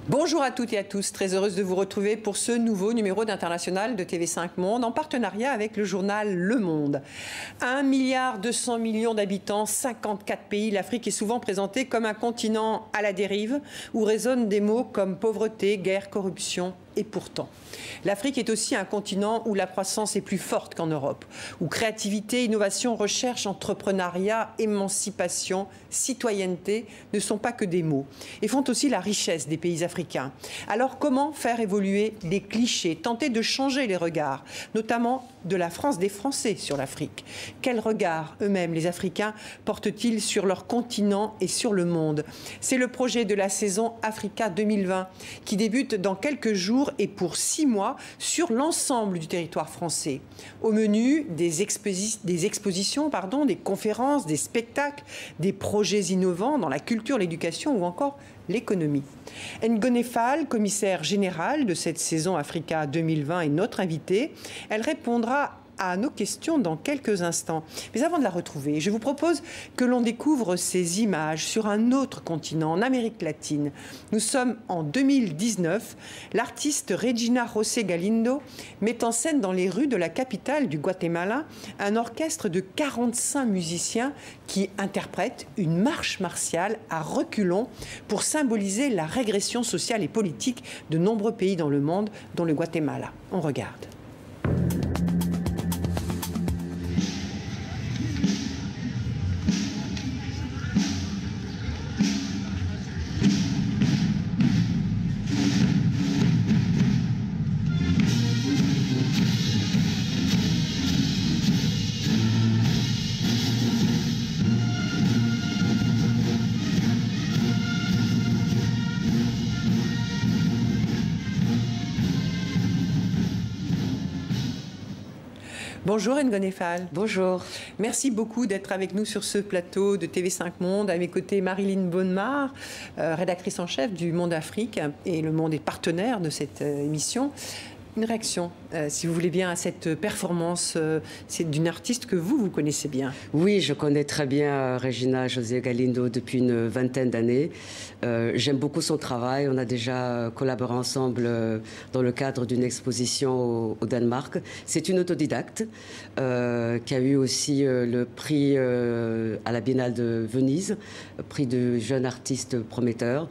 Bonjour à toutes et à tous, très heureuse de vous retrouver pour ce nouveau numéro d'International de TV5 Monde en partenariat avec le journal Le Monde. 1,2 milliard d'habitants, 54 pays, l'Afrique est souvent présentée comme un continent à la dérive où résonnent des mots comme pauvreté, guerre, corruption. Et pourtant, l'Afrique est aussi un continent où la croissance est plus forte qu'en Europe, où créativité, innovation, recherche, entrepreneuriat, émancipation, citoyenneté ne sont pas que des mots et font aussi la richesse des pays africains. Alors comment faire évoluer les clichés, tenter de changer les regards, notamment de la France des Français sur l'Afrique? Quel regard eux-mêmes, les Africains, portent-ils sur leur continent et sur le monde? C'est le projet de la saison Africa 2020 qui débute dans quelques jours et pour 6 mois sur l'ensemble du territoire français. Au menu, des expositions, des conférences, des spectacles, des projets innovants dans la culture, l'éducation ou encore l'économie. Ngone Fall, commissaire générale de cette saison Africa 2020, est notre invitée. Elle répondra à nos questions dans quelques instants. Mais avant de la retrouver, je vous propose que l'on découvre ces images sur un autre continent, en Amérique latine. Nous sommes en 2019. L'artiste Regina José Galindo met en scène dans les rues de la capitale du Guatemala un orchestre de 45 musiciens qui interprètent une marche martiale à reculons pour symboliser la régression sociale et politique de nombreux pays dans le monde, dont le Guatemala. On regarde. Bonjour Ngone Fall. Bonjour. Merci beaucoup d'être avec nous sur ce plateau de TV5 Monde. À mes côtés, Marilyn Bonnemar, rédactrice en chef du Monde Afrique, et Le Monde est partenaire de cette émission. Une réaction, si vous voulez bien, à cette performance. C'est d'une artiste que vous connaissez bien. Oui, je connais très bien Regina José Galindo depuis une vingtaine d'années. J'aime beaucoup son travail. On a déjà collaboré ensemble dans le cadre d'une exposition au Danemark. C'est une autodidacte qui a eu aussi le prix à la Biennale de Venise, prix de jeune artiste prometteur.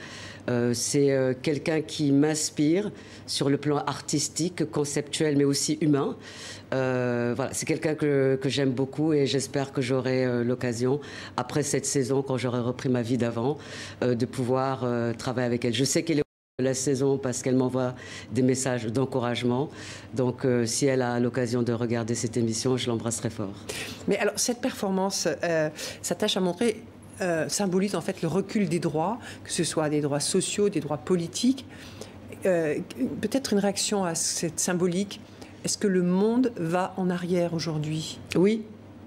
C'est quelqu'un qui m'inspire sur le plan artistique, conceptuel, mais aussi humain. Voilà, c'est quelqu'un que j'aime beaucoup et j'espère que j'aurai l'occasion, après cette saison, quand j'aurai repris ma vie d'avant, de pouvoir travailler avec elle. Je sais qu'elle est de la saison parce qu'elle m'envoie des messages d'encouragement. Donc, si elle a l'occasion de regarder cette émission, je l'embrasserai fort. Mais alors, cette performance s'attache à montrer... symbolise en fait le recul des droits, que ce soit des droits sociaux, des droits politiques. Peut-être une réaction à cette symbolique. Est-ce que le monde va en arrière aujourd'hui? Oui.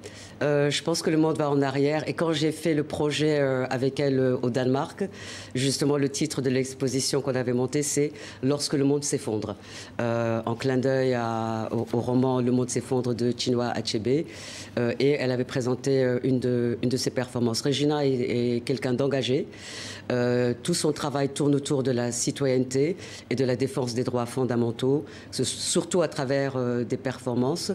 Je pense que le monde va en arrière. Et quand j'ai fait le projet avec elle au Danemark, justement, le titre de l'exposition qu'on avait montée, c'est « Lorsque le monde s'effondre », en clin d'œil au roman « Le monde s'effondre » de Chinua Achebe. Et elle avait présenté une de ses performances. Regina est quelqu'un d'engagé. Tout son travail tourne autour de la citoyenneté et de la défense des droits fondamentaux, surtout à travers des performances.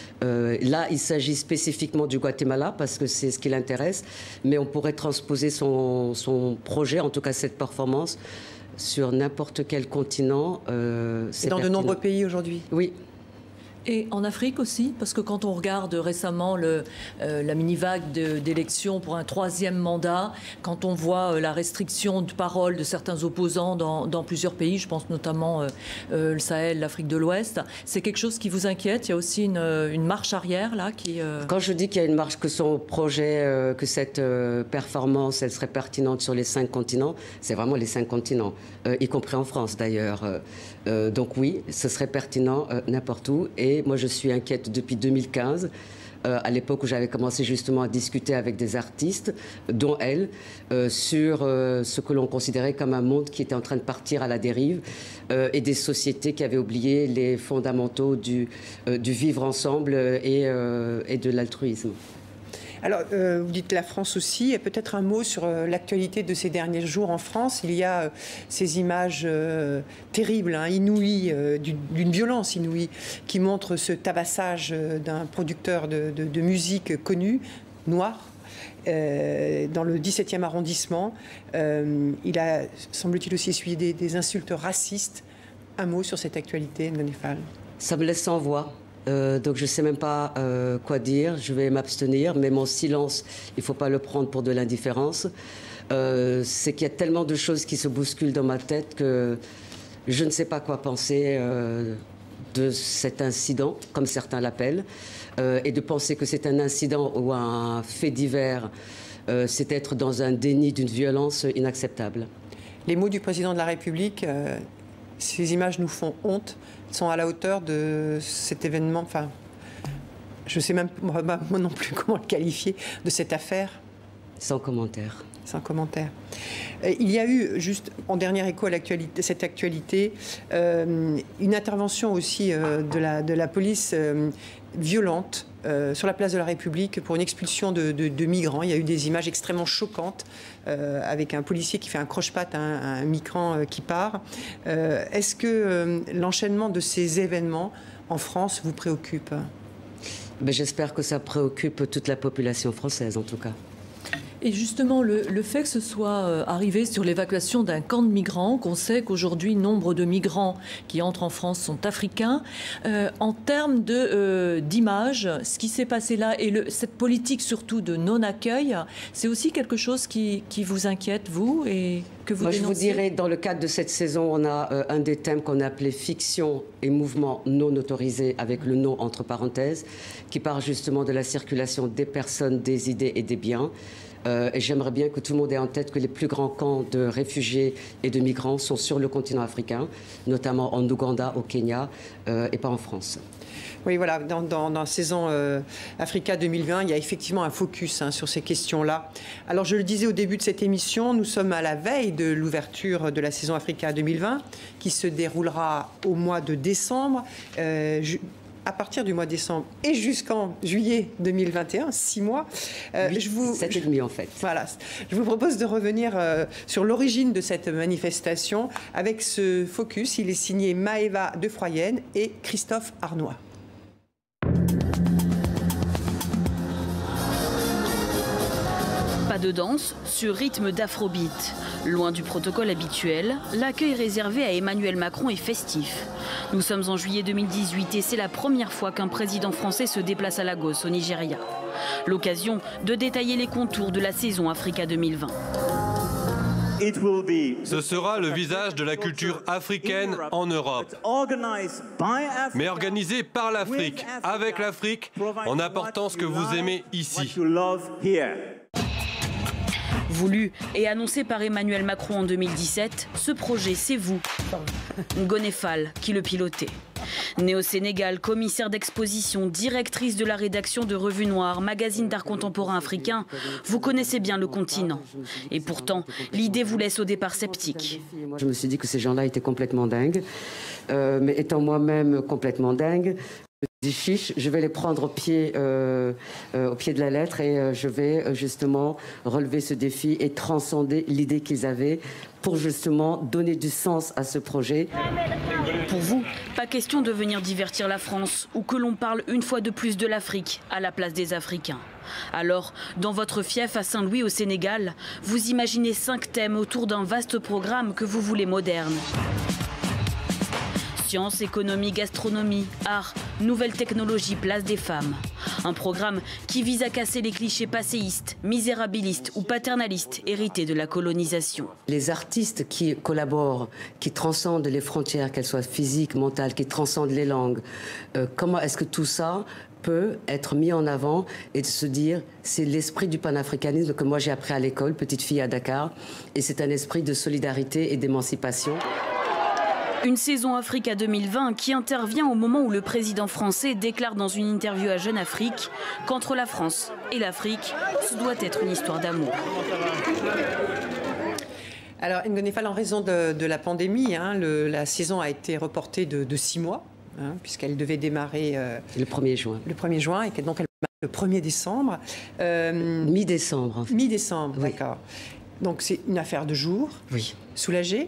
Là, il s'agit spécifiquement du Guatemala parce que c'est ce qui l'intéresse, mais on pourrait transposer son projet, en tout cas cette performance, sur n'importe quel continent. C'est dans de nombreux pays aujourd'hui. Oui. Et en Afrique aussi, parce que quand on regarde récemment la mini-vague d'élections pour un 3e mandat, quand on voit la restriction de parole de certains opposants dans plusieurs pays, je pense notamment le Sahel, l'Afrique de l'Ouest, c'est quelque chose qui vous inquiète? Il y a aussi une marche arrière là qui... Quand je dis qu'il y a une marche, que son projet, que cette performance, elle serait pertinente sur les 5 continents, c'est vraiment les 5 continents, y compris en France d'ailleurs. Donc oui, ce serait pertinent n'importe où. Et moi, je suis inquiète depuis 2015, à l'époque où j'avais commencé justement à discuter avec des artistes, dont elle, sur ce que l'on considérait comme un monde qui était en train de partir à la dérive et des sociétés qui avaient oublié les fondamentaux du vivre ensemble et de l'altruisme. Alors, vous dites la France aussi, et peut-être un mot sur l'actualité de ces derniers jours en France. Il y a ces images terribles, inouïes, d'une violence inouïe, qui montrent ce tabassage d'un producteur de musique connu, noir, dans le 17e arrondissement. Il a, semble-t-il, aussi essuyé des insultes racistes. Un mot sur cette actualité, Ngonifal. Ça me laisse sans voix. Donc je ne sais même pas quoi dire, je vais m'abstenir, mais mon silence, il ne faut pas le prendre pour de l'indifférence. C'est qu'il y a tellement de choses qui se bousculent dans ma tête que je ne sais pas quoi penser de cet incident, comme certains l'appellent, et de penser que c'est un incident ou un fait divers, c'est être dans un déni d'une violence inacceptable. Les mots du président de la République, ces images nous font honte, sont à la hauteur de cet événement. Enfin, je ne sais même moi non plus comment le qualifier, de cette affaire. Sans commentaire. Sans commentaire. Il y a eu, juste en dernier écho à cette actualité, une intervention aussi de la police violente sur la place de la République pour une expulsion de migrants. Il y a eu des images extrêmement choquantes avec un policier qui fait un croche-patte à un migrant qui part. Est-ce que l'enchaînement de ces événements en France vous préoccupe? J'espère que ça préoccupe toute la population française, en tout cas. Et justement, le fait que ce soit arrivé sur l'évacuation d'un camp de migrants, qu'on sait qu'aujourd'hui, nombre de migrants qui entrent en France sont africains, en termes d'image, ce qui s'est passé là et cette politique surtout de non-accueil, c'est aussi quelque chose qui vous inquiète, vous, et que vous dénoncez? Je vous dirais, dans le cadre de cette saison, on a un des thèmes qu'on a appelé fiction et mouvement non autorisé, avec le non entre parenthèses, qui parle justement de la circulation des personnes, des idées et des biens. Et j'aimerais bien que tout le monde ait en tête que les plus grands camps de réfugiés et de migrants sont sur le continent africain, notamment en Ouganda, au Kenya, et pas en France. Oui, voilà, dans la saison Africa 2020, il y a effectivement un focus sur ces questions-là. Alors, je le disais au début de cette émission, nous sommes à la veille de l'ouverture de la saison Africa 2020, qui se déroulera au mois de décembre. À partir du mois de décembre et jusqu'en juillet 2021, 6 mois. 7,5 en fait. Voilà. Je vous propose de revenir sur l'origine de cette manifestation avec ce focus. Il est signé Maëva de Froyenne et Christophe Arnois. Pas de danse sur rythme d'afrobeat. Loin du protocole habituel, l'accueil réservé à Emmanuel Macron est festif. Nous sommes en juillet 2018 et c'est la première fois qu'un président français se déplace à Lagos, au Nigeria. L'occasion de détailler les contours de la saison Africa 2020. Ce sera le visage de la culture africaine en Europe, mais organisé par l'Afrique, avec l'Afrique, en apportant ce que vous aimez ici. Voulu et annoncé par Emmanuel Macron en 2017, ce projet, c'est vous, Ngonifal, qui le pilotez. Née au Sénégal, commissaire d'exposition, directrice de la rédaction de Revue Noire, magazine d'art contemporain africain, vous connaissez bien le continent. Et pourtant, l'idée vous laisse au départ sceptique. Je me suis dit que ces gens-là étaient complètement dingues, mais étant moi-même complètement dingue, des chiches, je vais les prendre au pied de la lettre et je vais justement relever ce défi et transcender l'idée qu'ils avaient pour justement donner du sens à ce projet. Pour vous, pas question de venir divertir la France ou que l'on parle une fois de plus de l'Afrique à la place des Africains. Alors, dans votre fief à Saint-Louis au Sénégal, vous imaginez 5 thèmes autour d'un vaste programme que vous voulez moderne. Sciences, économie, gastronomie, art, nouvelles technologies, place des femmes. Un programme qui vise à casser les clichés passéistes, misérabilistes ou paternalistes hérités de la colonisation. Les artistes qui collaborent, qui transcendent les frontières, qu'elles soient physiques, mentales, qui transcendent les langues, comment est-ce que tout ça peut être mis en avant et de se dire c'est l'esprit du panafricanisme que moi j'ai appris à l'école, petite fille à Dakar, et c'est un esprit de solidarité et d'émancipation. Une saison Africa 2020 qui intervient au moment où le président français déclare dans une interview à Jeune Afrique qu'entre la France et l'Afrique, ce doit être une histoire d'amour. Alors, Ngonifal, en raison de la pandémie, la saison a été reportée de 6 mois, puisqu'elle devait démarrer le 1er juin. Le 1er juin, et donc elle le 1er décembre. Mi-décembre. En fait. Mi-décembre, oui. D'accord. Donc c'est une affaire de jour. Oui. Soulagé?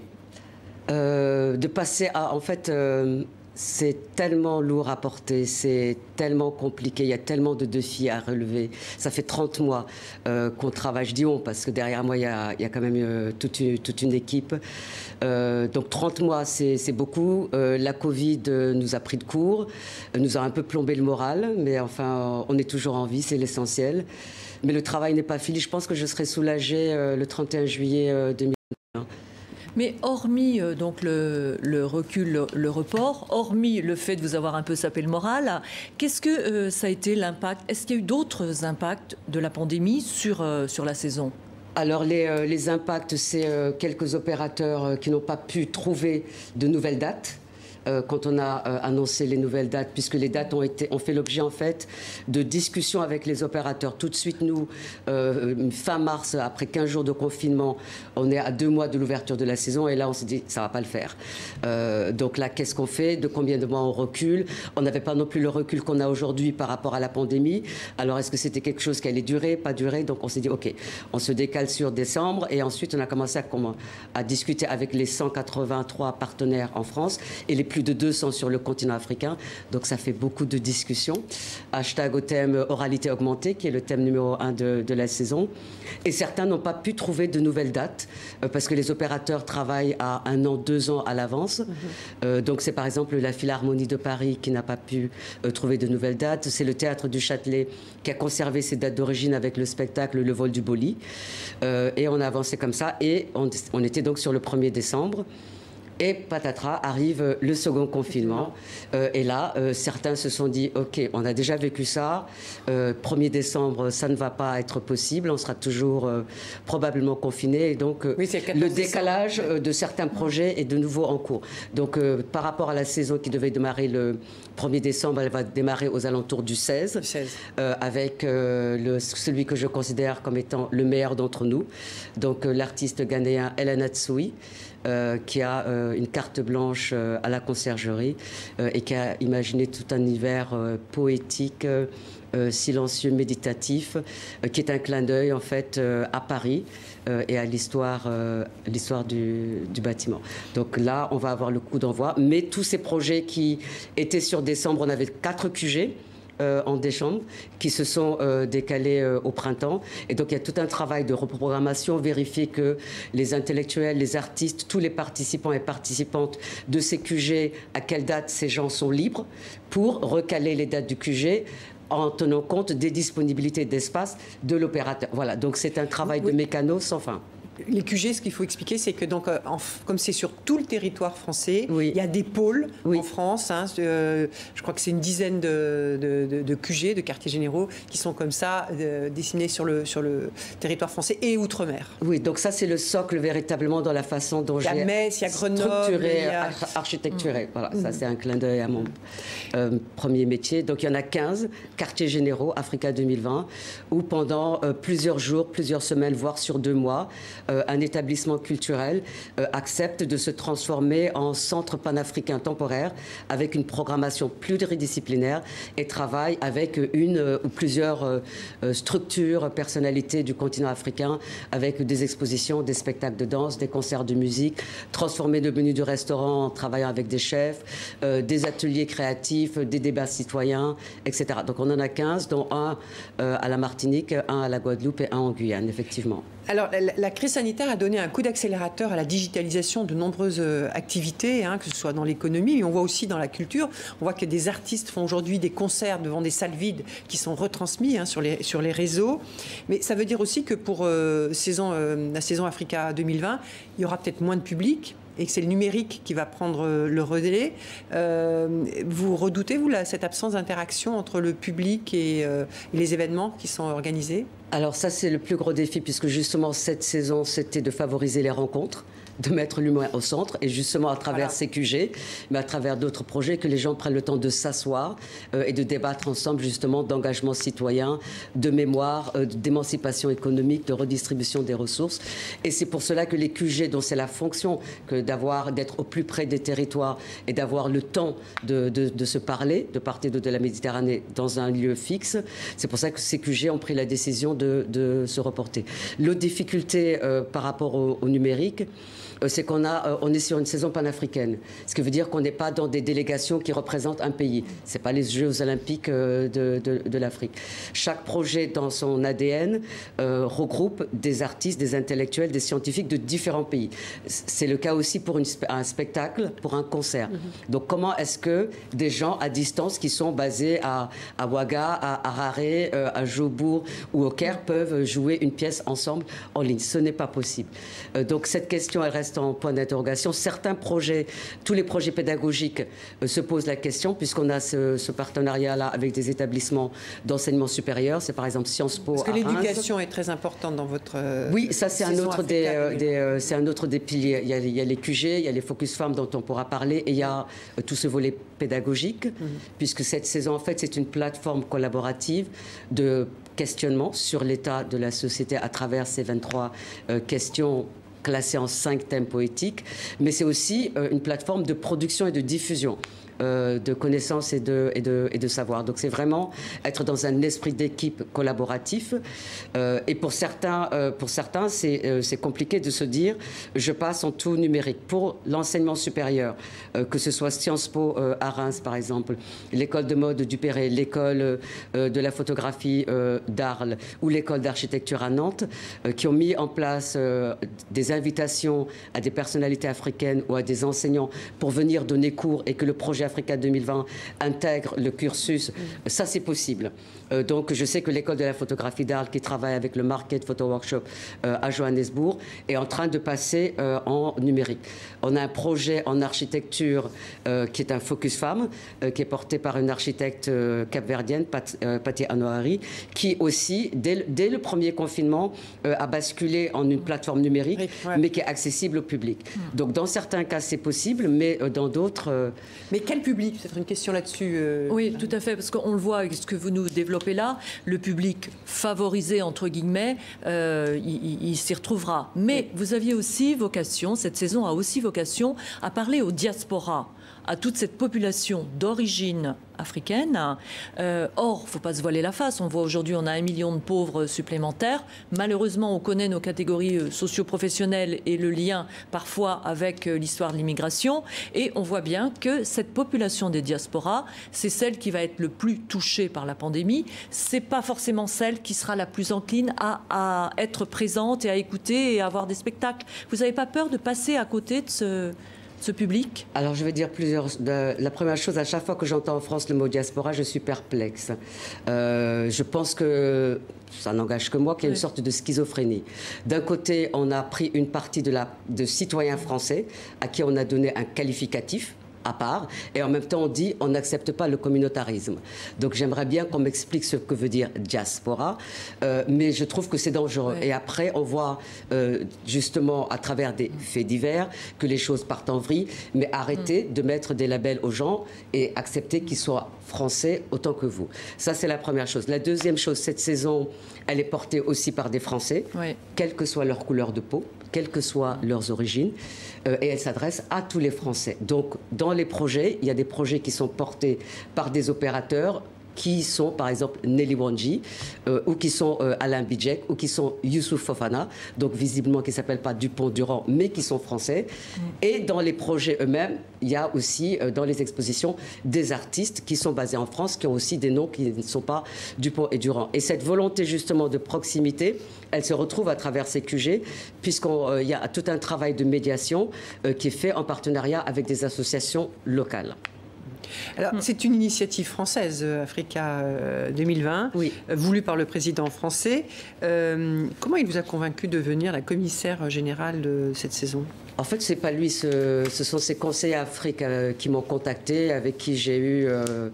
De passer à... En fait, c'est tellement lourd à porter, c'est tellement compliqué, il y a tellement de défis à relever. Ça fait 30 mois qu'on travaille, je dis on, parce que derrière moi, il y a quand même toute une équipe. Donc 30 mois, c'est beaucoup. La Covid nous a pris de court, nous a un peu plombé le moral, mais enfin, on est toujours en vie, c'est l'essentiel. Mais le travail n'est pas fini. Je pense que je serai soulagée le 31 juillet 2021. Mais hormis donc le recul, le report, hormis le fait de vous avoir un peu sapé le moral, qu'est-ce que ça a été l'impact? Est-ce qu'il y a eu d'autres impacts de la pandémie sur la saison? Alors les impacts, c'est quelques opérateurs qui n'ont pas pu trouver de nouvelles dates. Quand on a annoncé les nouvelles dates, puisque les dates ont fait l'objet en fait de discussions avec les opérateurs. Tout de suite, nous, fin mars, après 15 jours de confinement, on est à 2 mois de l'ouverture de la saison et là, on s'est dit, ça va pas le faire. Donc là, qu'est-ce qu'on fait? De combien de mois on recule? On n'avait pas non plus le recul qu'on a aujourd'hui par rapport à la pandémie. Alors, est-ce que c'était quelque chose qui allait durer, pas durer? Donc, on s'est dit, OK, on se décale sur décembre et ensuite, on a commencé à discuter avec les 183 partenaires en France et les plus de 200 sur le continent africain. Donc ça fait beaucoup de discussions. Hashtag au thème oralité augmentée, qui est le thème numéro 1 de la saison. Et certains n'ont pas pu trouver de nouvelles dates parce que les opérateurs travaillent à 1 an, 2 ans à l'avance. Donc c'est par exemple la Philharmonie de Paris qui n'a pas pu trouver de nouvelles dates. C'est le Théâtre du Châtelet qui a conservé ses dates d'origine avec le spectacle Le Vol du Boli. Et on a avancé comme ça. Et on était donc sur le 1er décembre. Et patatras, arrive le second confinement. Et là, certains se sont dit, OK, on a déjà vécu ça. 1er décembre, ça ne va pas être possible. On sera toujours probablement confinés. Et donc, oui, le décalage de certains projets est de nouveau en cours. Donc, par rapport à la saison qui devait démarrer le 1er décembre, elle va démarrer aux alentours du 16. Avec celui que je considère comme étant le meilleur d'entre nous. Donc, l'artiste ghanéen Ellen Atsoui. Qui a une carte blanche à la conciergerie et qui a imaginé tout un univers poétique, silencieux, méditatif, qui est un clin d'œil en fait à Paris et à l'histoire du bâtiment. Donc là, on va avoir le coup d'envoi. Mais tous ces projets qui étaient sur décembre, on avait 4 QG. En décembre, qui se sont décalés au printemps. Et donc, il y a tout un travail de reprogrammation, vérifier que les intellectuels, les artistes, tous les participants et participantes de ces QG, à quelle date ces gens sont libres, pour recaler les dates du QG en tenant compte des disponibilités d'espace de l'opérateur. Voilà, donc c'est un travail de mécano sans fin. Les QG, ce qu'il faut expliquer, c'est que donc, comme c'est sur tout le territoire français, il y a des pôles en France. Hein, je crois que c'est une dizaine de QG, de quartiers généraux, qui sont comme ça dessinés sur le territoire français et outre-mer. Oui, donc ça, c'est le socle véritablement dans la façon dont j'ai structuré, architecturé. Voilà, ça, c'est un clin d'œil à mon premier métier. Donc, il y en a 15 quartiers généraux, Africa 2020, où pendant plusieurs jours, plusieurs semaines, voire sur 2 mois, un établissement culturel accepte de se transformer en centre panafricain temporaire avec une programmation pluridisciplinaire et travaille avec une ou plusieurs structures, personnalités du continent africain avec des expositions, des spectacles de danse, des concerts de musique, transformer le menu du restaurant en travaillant avec des chefs, des ateliers créatifs, des débats citoyens, etc. Donc on en a 15, dont un à la Martinique, un à la Guadeloupe et un en Guyane, effectivement. Alors, la crise sanitaire a donné un coup d'accélérateur à la digitalisation de nombreuses activités, hein, que ce soit dans l'économie, mais on voit aussi dans la culture. On voit que des artistes font aujourd'hui des concerts devant des salles vides qui sont retransmis sur les réseaux. Mais ça veut dire aussi que pour la saison Africa 2020, il y aura peut-être moins de public et que c'est le numérique qui va prendre le relais. Vous redoutez, vous, cette absence d'interaction entre le public et les événements qui sont organisés ? Alors ça, c'est le plus gros défi, puisque justement, cette saison, c'était de favoriser les rencontres, de mettre l'humain au centre et justement à travers CQG, mais à travers d'autres projets, que les gens prennent le temps de s'asseoir et de débattre ensemble justement d'engagement citoyen, de mémoire, d'émancipation économique, de redistribution des ressources. Et c'est pour cela que les QG, dont c'est la fonction d'être au plus près des territoires et d'avoir le temps de se parler de part et d'autre de la Méditerranée dans un lieu fixe, c'est pour ça que ces QG ont pris la décision de se reporter. L'autre difficulté par rapport au numérique, c'est qu'on est sur une saison panafricaine. Ce qui veut dire qu'on n'est pas dans des délégations qui représentent un pays. Ce n'est pas les Jeux olympiques de l'Afrique. Chaque projet, dans son ADN, regroupe des artistes, des intellectuels, des scientifiques de différents pays. C'est le cas aussi pour un spectacle, pour un concert. Donc comment est-ce que des gens à distance qui sont basés à Ouaga, à Harare, à Jobourg ou au Caire peuvent jouer une pièce ensemble en ligne? Ce n'est pas possible. Donc cette question, elle reste en point d'interrogation. Certains projets, tous les projets pédagogiques se posent la question, puisqu'on a ce partenariat-là avec des établissements d'enseignement supérieur. C'est par exemple Sciences Po. Parce que l'éducation est très importante dans votre... Oui, ça c'est un autre des piliers. Il y a les QG, il y a les Focus Femmes dont on pourra parler, et il y a tout ce volet pédagogique, puisque cette saison, en fait, c'est une plateforme collaborative de questionnement sur l'état de la société à travers ces 23 questions classé en 5 thèmes poétiques, mais c'est aussi une plateforme de production et de diffusion de connaissances et de savoir. Donc c'est vraiment être dans un esprit d'équipe collaboratif. Et pour certains c'est compliqué de se dire je passe en tout numérique. Pour l'enseignement supérieur, que ce soit Sciences Po à Reims par exemple, l'école de mode du Perret, l'école de la photographie d'Arles ou l'école d'architecture à Nantes, qui ont mis en place des invitations à des personnalités africaines ou à des enseignants pour venir donner cours, et que le projet Africa 2020 intègre le cursus, ça c'est possible. Donc je sais que l'école de la photographie d'Arles, qui travaille avec le Market Photo Workshop à Johannesburg, est en train de passer en numérique. On a un projet en architecture qui est un focus femme, qui est porté par une architecte capverdienne, Pati Anoari, qui aussi, dès le premier confinement, a basculé en une plateforme numérique, mais qui est accessible au public. Donc dans certains cas c'est possible, mais dans d'autres... Mais quel public? C'est une question là-dessus. Oui, tout à fait, parce qu'on le voit avec ce que vous nous développez là, le public favorisé, entre guillemets, il s'y retrouvera. Mais vous aviez aussi vocation, cette saison a aussi vocation à parler aux diasporas, à toute cette population d'origine africaine. Or, il ne faut pas se voiler la face. On voit aujourd'hui, on a 1 million de pauvres supplémentaires. Malheureusement, on connaît nos catégories socio-professionnelles et le lien parfois avec l'histoire de l'immigration. Et on voit bien que cette population des diasporas, c'est celle qui va être le plus touchée par la pandémie. Ce n'est pas forcément celle qui sera la plus encline à être présente et à écouter et à avoir des spectacles. Vous n'avez pas peur de passer à côté de ce public? Alors je vais dire la première chose, à chaque fois que j'entends en France le mot diaspora, je suis perplexe. Je pense que ça n'engage que moi, qu'il y a une sorte de schizophrénie. D'un côté, on a pris une partie de citoyens français à qui on a donné un qualificatif à part, et en même temps on dit on n'accepte pas le communautarisme. Donc j'aimerais bien qu'on m'explique ce que veut dire diaspora, mais je trouve que c'est dangereux. Et après on voit justement à travers des faits divers que les choses partent en vrille, mais arrêtez de mettre des labels aux gens et accepter qu'ils soient français autant que vous. Ça c'est la première chose. La deuxième chose, cette saison elle est portée aussi par des Français, quelle que soit leur couleur de peau, quelles que soient leurs origines, et elle s'adresse à tous les Français. Donc, dans les projets, il y a des projets qui sont portés par des opérateurs qui sont, par exemple, Nelly Wanji, ou qui sont Alain Bidjek, ou qui sont Youssouf Fofana, donc visiblement qui ne s'appellent pas Dupont-Durand, mais qui sont français. Et dans les projets eux-mêmes, il y a aussi, dans les expositions, des artistes qui sont basés en France, qui ont aussi des noms qui ne sont pas Dupont et Durand. Et cette volonté, justement, de proximité, elle se retrouve à travers ces QG, puisqu'il y a tout un travail de médiation qui est fait en partenariat avec des associations locales. Alors, c'est une initiative française, Africa 2020, voulue par le président français. Comment il vous a convaincu de devenir la commissaire générale de cette saison? En fait, ce n'est pas lui, ce sont ses conseillers Afrique qui m'ont contacté, avec qui j'ai eu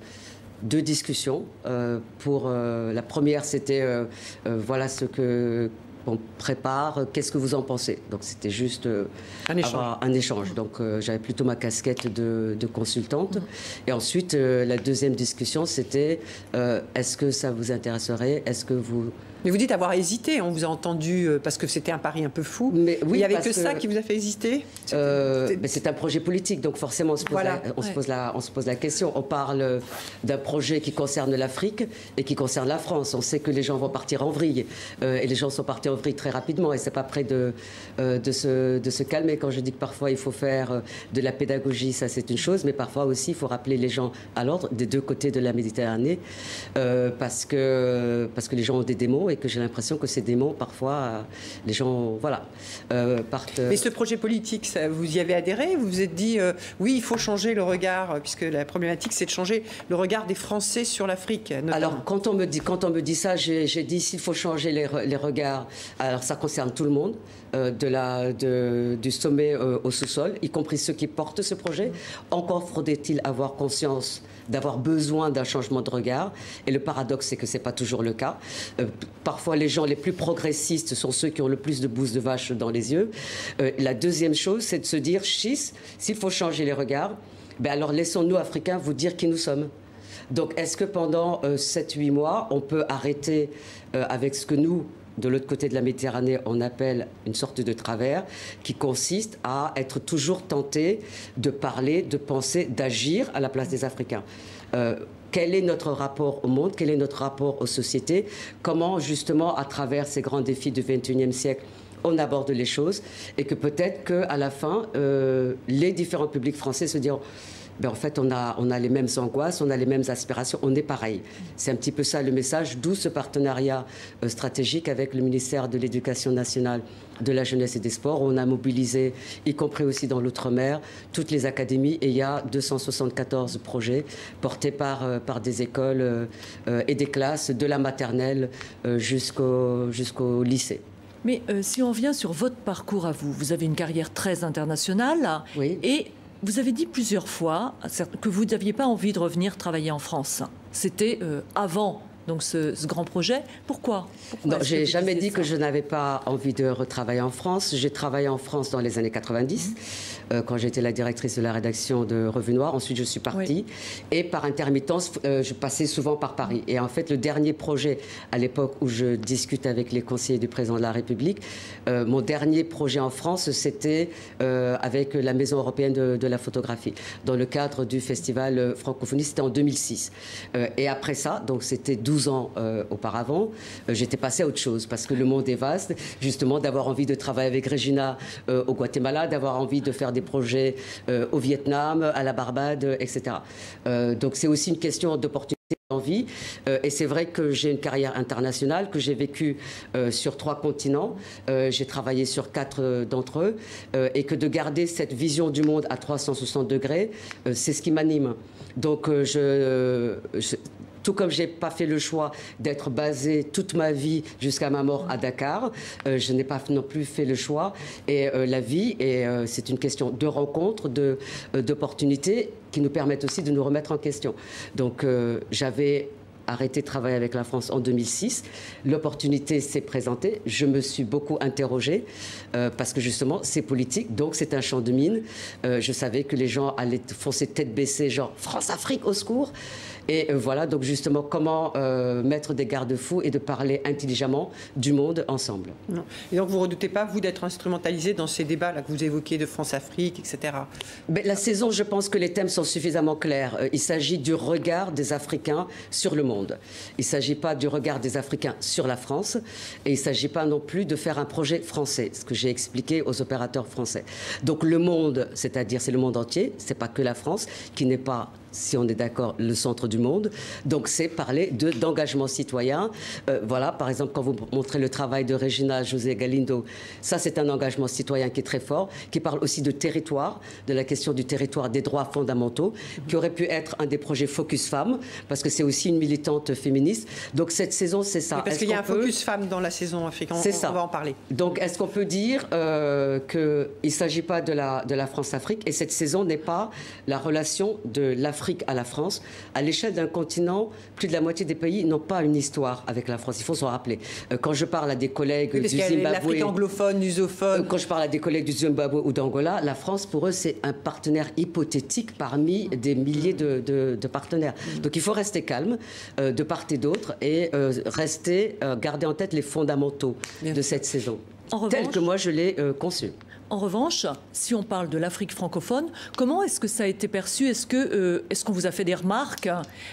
2 discussions. La première, c'était voilà ce que on prépare, qu'est-ce que vous en pensez? Donc c'était juste un échange. Donc j'avais plutôt ma casquette de consultante. Et ensuite, la deuxième discussion, c'était est-ce que ça vous intéresserait? Est-ce que vous... Mais vous dites avoir hésité, on vous a entendu, parce que c'était un pari un peu fou. Mais oui, il n'y avait que ça qui vous a fait hésiter? C'est un projet politique, donc forcément on se pose la question. On parle d'un projet qui concerne l'Afrique et qui concerne la France. On sait que les gens vont partir en vrille, et les gens sont partis en vrille très rapidement, et c'est pas près de se calmer. Quand je dis que parfois il faut faire de la pédagogie, ça c'est une chose, mais parfois aussi il faut rappeler les gens à l'ordre des deux côtés de la Méditerranée, parce que les gens ont des démons, et que j'ai l'impression que ces démons, parfois, les gens, voilà, partent... Mais ce projet politique, ça, vous y avez adhéré? Vous vous êtes dit, oui, il faut changer le regard, puisque la problématique, c'est de changer le regard des Français sur l'Afrique, notamment. Alors, quand on me dit ça, j'ai dit, s'il faut changer les regards, alors ça concerne tout le monde, du sommet au sous-sol, y compris ceux qui portent ce projet. Encore faudrait-il avoir conscience d'avoir besoin d'un changement de regard. Et le paradoxe, c'est que ce n'est pas toujours le cas. Parfois, les gens les plus progressistes sont ceux qui ont le plus de bouse de vache dans les yeux. La deuxième chose, c'est de se dire, s'il faut changer les regards, ben alors laissons-nous, Africains, vous dire qui nous sommes. Donc, est-ce que pendant 7-8 mois, on peut arrêter avec ce que nous, de l'autre côté de la Méditerranée, on appelle une sorte de travers qui consiste à être toujours tenté de parler, de penser, d'agir à la place des Africains. Quel est notre rapport au monde? Quel est notre rapport aux sociétés? Comment, justement, à travers ces grands défis du XXIe siècle, on aborde les choses? Et que peut-être qu'à la fin, les différents publics français se diront... Ben en fait, on a les mêmes angoisses, on a les mêmes aspirations, on est pareil. C'est un petit peu ça le message, d'où ce partenariat stratégique avec le ministère de l'Éducation nationale, de la jeunesse et des sports. On a mobilisé, y compris aussi dans l'outre-mer, toutes les académies, et il y a 274 projets portés par des écoles et des classes, de la maternelle jusqu'au lycée. Mais si on vient sur votre parcours à vous, vous avez une carrière très internationale, oui. Et vous avez dit plusieurs fois que vous n'aviez pas envie de revenir travailler en France. C'était avant donc ce grand projet. Pourquoi Non, j'ai jamais dit que je n'avais pas envie de retravailler en France. J'ai travaillé en France dans les années 90, quand j'étais la directrice de la rédaction de Revue Noire. Ensuite, je suis partie. Oui. Et par intermittence, je passais souvent par Paris. Et en fait, le dernier projet, à l'époque où je discute avec les conseillers du président de la République, mon dernier projet en France, c'était avec la Maison européenne de la photographie, dans le cadre du festival francophonie. C'était en 2006. Et après ça, donc c'était 12 ans auparavant, j'étais passée à autre chose, parce que le monde est vaste, justement, d'avoir envie de travailler avec Regina au Guatemala, d'avoir envie de faire des projets au Vietnam, à la Barbade, etc. Donc c'est aussi une question d'opportunité, d'envie, et c'est vrai que j'ai une carrière internationale, que j'ai vécue sur 3 continents, j'ai travaillé sur 4 d'entre eux, et que de garder cette vision du monde à 360 degrés, c'est ce qui m'anime. Donc tout comme je n'ai pas fait le choix d'être basée toute ma vie jusqu'à ma mort à Dakar, je n'ai pas non plus fait le choix. Et la vie, c'est une question de rencontres, d'opportunités qui nous permettent aussi de nous remettre en question. Donc j'avais arrêté de travailler avec la France en 2006. L'opportunité s'est présentée. Je me suis beaucoup interrogée parce que justement, c'est politique, donc c'est un champ de mine. Je savais que les gens allaient foncer tête baissée, genre « France-Afrique, au secours !» Et voilà, donc justement, comment mettre des garde-fous et de parler intelligemment du monde ensemble. Non. Et donc, vous ne redoutez pas, vous, d'être instrumentalisé dans ces débats-là que vous évoquez de France-Afrique, etc. Mais la saison, je pense que les thèmes sont suffisamment clairs. Il s'agit du regard des Africains sur le monde. Il ne s'agit pas du regard des Africains sur la France. Et il ne s'agit pas non plus de faire un projet français, ce que j'ai expliqué aux opérateurs français. Donc le monde, c'est-à-dire c'est le monde entier, ce n'est pas que la France, qui n'est pas, si on est d'accord, le centre du monde. Donc c'est parler d'engagement citoyen. Voilà, par exemple, quand vous montrez le travail de Regina José Galindo, ça c'est un engagement citoyen qui est très fort, qui parle aussi de territoire, de la question du territoire, des droits fondamentaux, qui aurait pu être un des projets Focus Femmes, parce que c'est aussi une militante féministe. Donc cette saison, c'est ça. Oui, parce qu'il y a un Focus Femmes dans la saison africaine, on va en parler. Donc est-ce qu'on peut dire qu'il ne s'agit pas de la France-Afrique, et cette saison n'est pas la relation de l'Afrique l'Afrique à la France. À l'échelle d'un continent, plus de la moitié des pays n'ont pas une histoire avec la France. Il faut s'en rappeler. Quand je parle à des collègues du Zimbabwe... L'Afrique anglophone, lusophone... Quand je parle à des collègues du Zimbabwe ou d'Angola, la France, pour eux, c'est un partenaire hypothétique parmi des milliers de partenaires. Donc il faut rester calme de part et d'autre et garder en tête les fondamentaux de cette saison, tels que moi je l'ai conçu. En revanche, si on parle de l'Afrique francophone, comment est-ce que ça a été perçu? Est-ce qu'on vous a fait des remarques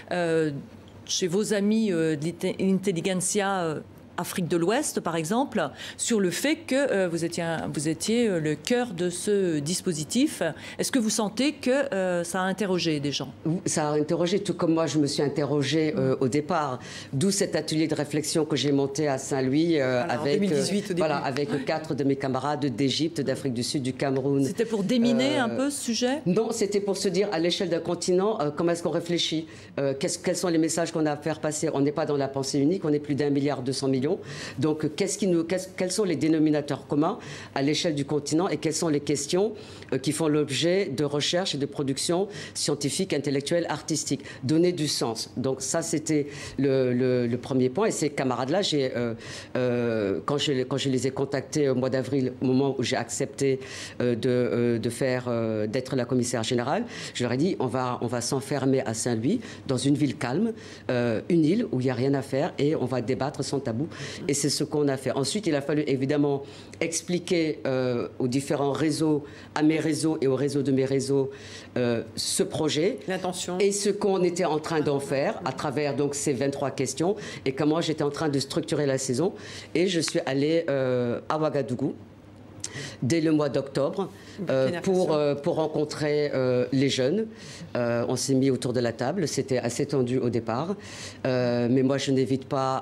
chez vos amis de l'intelligentsia Afrique de l'Ouest, par exemple, sur le fait que vous étiez le cœur de ce dispositif? Est-ce que vous sentez que ça a interrogé des gens? Ça a interrogé, tout comme moi, je me suis interrogée au départ. D'où cet atelier de réflexion que j'ai monté à Saint-Louis avec 2018, avec 4 de mes camarades d'Égypte, d'Afrique du Sud, du Cameroun. C'était pour déminer un peu ce sujet? Non, c'était pour se dire, à l'échelle d'un continent, comment est-ce qu'on réfléchit? Quels sont les messages qu'on a à faire passer? On n'est pas dans la pensée unique, on est plus d'1,2 milliard. Donc, quels sont les dénominateurs communs à l'échelle du continent et quelles sont les questions qui font l'objet de recherche et de production scientifique, intellectuelle, artistique? Donner du sens. Donc, ça, c'était le premier point. Et ces camarades-là, quand je les ai contactés au mois d'avril, au moment où j'ai accepté d'être la commissaire générale, je leur ai dit, on va s'enfermer à Saint-Louis, dans une ville calme, une île où il n'y a rien à faire, et on va débattre sans tabou. Et c'est ce qu'on a fait. Ensuite, il a fallu évidemment expliquer aux différents réseaux, à mes réseaux et au réseau de mes réseaux, ce projet. L'intention. Et ce qu'on était en train d'en faire à travers donc, ces 23 questions et comment j'étais en train de structurer la saison. Et je suis allée à Ouagadougou dès le mois d'octobre pour rencontrer les jeunes. On s'est mis autour de la table. C'était assez tendu au départ. Mais moi, je n'évite pas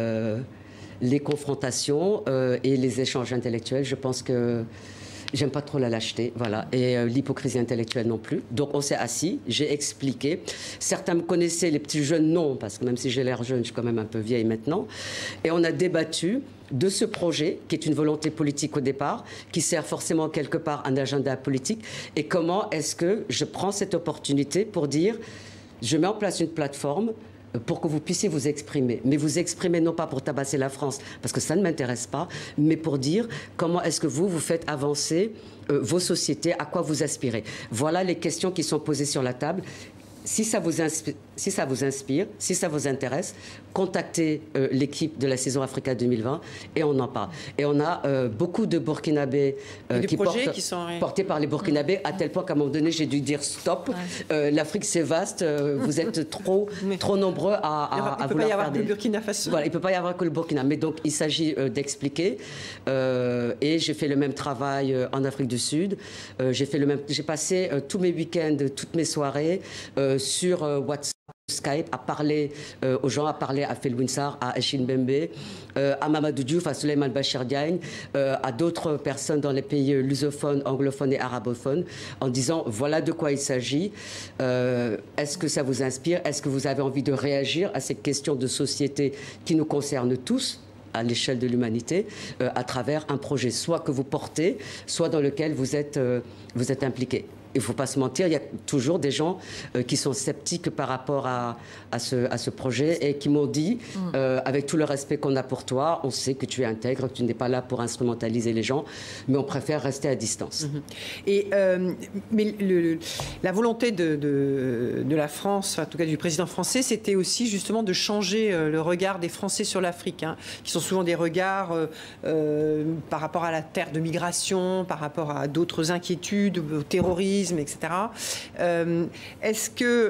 les confrontations et les échanges intellectuels. Je pense que j'aime pas trop la lâcheté, voilà, et l'hypocrisie intellectuelle non plus. Donc on s'est assis, j'ai expliqué. Certains me connaissaient, les petits jeunes non, parce que même si j'ai l'air jeune, je suis quand même un peu vieille maintenant. Et on a débattu de ce projet, qui est une volonté politique au départ, qui sert forcément quelque part un agenda politique, et comment est-ce que je prends cette opportunité pour dire, je mets en place une plateforme pour que vous puissiez vous exprimer. Mais vous exprimer non pas pour tabasser la France, parce que ça ne m'intéresse pas, mais pour dire comment est-ce que vous faites avancer vos sociétés, à quoi vous aspirez. Voilà les questions qui sont posées sur la table. Si ça vous inspire, si ça vous intéresse, contactez l'équipe de la saison Africa 2020 et on en parle. Et on a beaucoup de Burkinabés portés par les Burkinabés, à tel point qu'à un moment donné, j'ai dû dire stop. L'Afrique, c'est vaste. Vous êtes trop nombreux à vouloir faire. Il ne peut pas y avoir que le Burkina Faso. Voilà, il ne peut pas y avoir que le Burkina. Mais donc, il s'agit d'expliquer. Et j'ai fait le même travail en Afrique du Sud. J'ai passé tous mes week-ends, toutes mes soirées sur WhatsApp, Skype, à parler aux gens, à parler à Felwinsar, à Eshine Bembe, à Mamadou Diouf, à Souleymane Bachir Diagne, à d'autres personnes dans les pays lusophones, anglophones et arabophones, en disant voilà de quoi il s'agit. Est-ce que ça vous inspire? Est-ce que vous avez envie de réagir à cette question de société qui nous concerne tous à l'échelle de l'humanité, à travers un projet soit que vous portez, soit dans lequel vous êtes impliqué. Il ne faut pas se mentir, il y a toujours des gens qui sont sceptiques par rapport à ce projet et qui m'ont dit, avec tout le respect qu'on a pour toi, on sait que tu es intègre, que tu n'es pas là pour instrumentaliser les gens, mais on préfère rester à distance. Et, mais la volonté de la France, en tout cas du président français, c'était aussi justement de changer le regard des Français sur l'Afrique, hein, qui sont souvent des regards par rapport à la terre de migration, par rapport à d'autres inquiétudes, au terrorisme, etc. Est-ce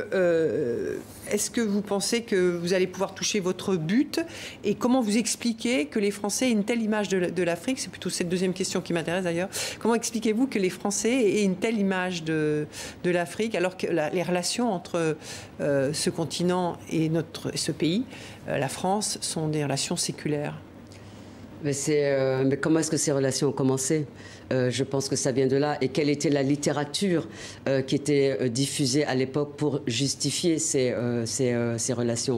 que vous pensez que vous allez pouvoir toucher votre but? Et comment vous expliquez que les Français aient une telle image de l'Afrique? C'est plutôt cette deuxième question qui m'intéresse d'ailleurs. Comment expliquez-vous que les Français aient une telle image de l'Afrique alors que les relations entre ce continent et ce pays, la France, sont des relations séculaires? Mais comment est-ce que ces relations ont commencé ? Je pense que ça vient de là. Et quelle était la littérature qui était diffusée à l'époque pour justifier ces relations ?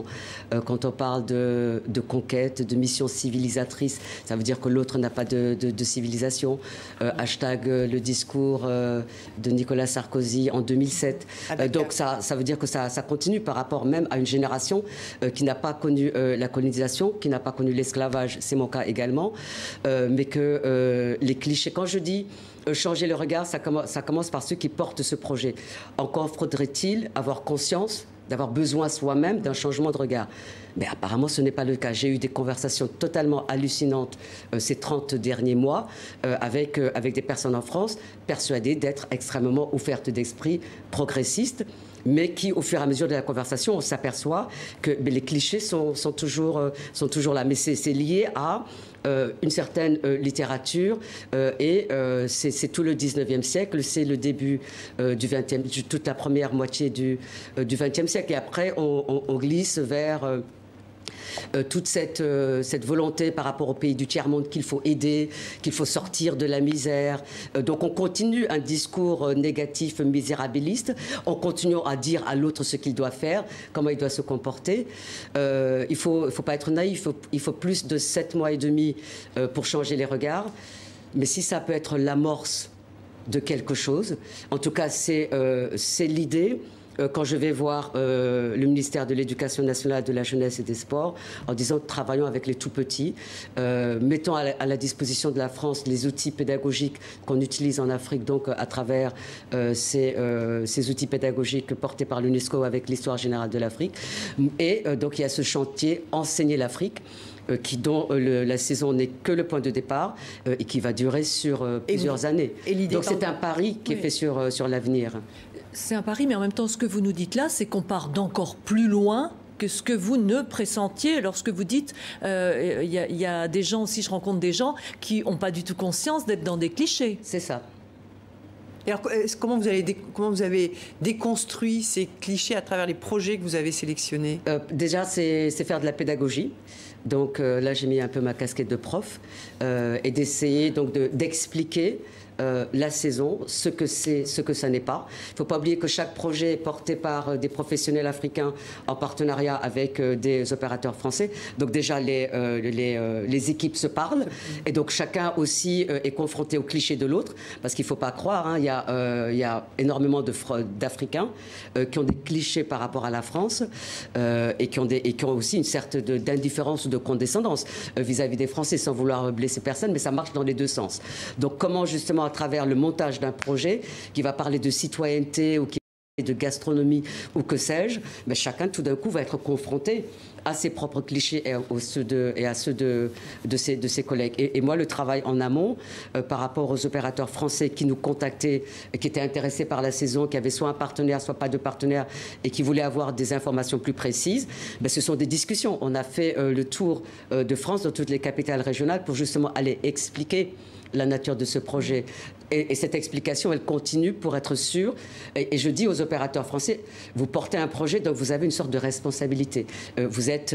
Quand on parle de conquête, de mission civilisatrice, ça veut dire que l'autre n'a pas de civilisation. Hashtag le discours de Nicolas Sarkozy en 2007. Donc ça veut dire que ça continue par rapport même à une génération qui n'a pas connu la colonisation, qui n'a pas connu l'esclavage, c'est mon cas également, mais que les clichés, quand je dis changer le regard, ça commence par ceux qui portent ce projet. Encore faudrait-il avoir conscience d'avoir besoin soi-même d'un changement de regard. Mais apparemment, ce n'est pas le cas. J'ai eu des conversations totalement hallucinantes ces 30 derniers mois avec des personnes en France persuadées d'être extrêmement ouvertes d'esprit, progressistes, mais qui, au fur et à mesure de la conversation, on s'aperçoit que les clichés sont toujours là. Mais c'est lié à une certaine littérature et c'est tout le 19e siècle, c'est le début du 20e, toute la première moitié du 20e siècle. Et après, on glisse vers toute cette volonté par rapport aux pays du tiers-monde qu'il faut aider, qu'il faut sortir de la misère. Donc on continue un discours négatif, misérabiliste, en continuant à dire à l'autre ce qu'il doit faire, comment il doit se comporter. Il faut pas être naïf, il faut plus de 7 mois et demi pour changer les regards. Mais si ça peut être l'amorce de quelque chose, en tout cas c'est l'idée. Quand je vais voir le ministère de l'Éducation nationale, de la jeunesse et des sports, en disant travaillons avec les tout-petits, mettons à la disposition de la France les outils pédagogiques qu'on utilise en Afrique, donc à travers ces outils pédagogiques portés par l'UNESCO avec l'histoire générale de l'Afrique. Et donc il y a ce chantier Enseigner l'Afrique, dont la saison n'est que le point de départ et qui va durer sur plusieurs années. Donc c'est un pari qui est fait sur l'avenir. C'est un pari, mais en même temps, ce que vous nous dites là, c'est qu'on part d'encore plus loin que ce que vous ne pressentiez lorsque vous dites il y a des gens aussi, je rencontre des gens qui n'ont pas du tout conscience d'être dans des clichés. C'est ça. Et alors, comment vous avez déconstruit ces clichés à travers les projets que vous avez sélectionnés ? Déjà, c'est faire de la pédagogie. Donc là, j'ai mis un peu ma casquette de prof et d'essayer donc d'expliquer la saison, ce que c'est, ce que ça n'est pas. Il ne faut pas oublier que chaque projet est porté par des professionnels africains en partenariat avec des opérateurs français. Donc déjà, les équipes se parlent et donc chacun aussi est confronté aux clichés de l'autre, parce qu'il ne faut pas croire, hein, il y a énormément d'Africains qui ont des clichés par rapport à la France et qui ont aussi une certaine d'indifférence ou de condescendance vis-à-vis des Français, sans vouloir blesser personne, mais ça marche dans les deux sens. Donc comment justement à travers le montage d'un projet qui va parler de citoyenneté ou qui de gastronomie ou que sais-je, mais chacun tout d'un coup va être confronté à ses propres clichés et à ceux de ses collègues. Et moi, le travail en amont, par rapport aux opérateurs français qui nous contactaient, qui étaient intéressés par la saison, qui avaient soit un partenaire, soit pas de partenaire, et qui voulaient avoir des informations plus précises, ce sont des discussions. On a fait le tour de France, dans toutes les capitales régionales, pour justement aller expliquer la nature de ce projet. Et cette explication, elle continue pour être sûre. Et je dis aux opérateurs français, vous portez un projet, donc vous avez une sorte de responsabilité. Vous êtes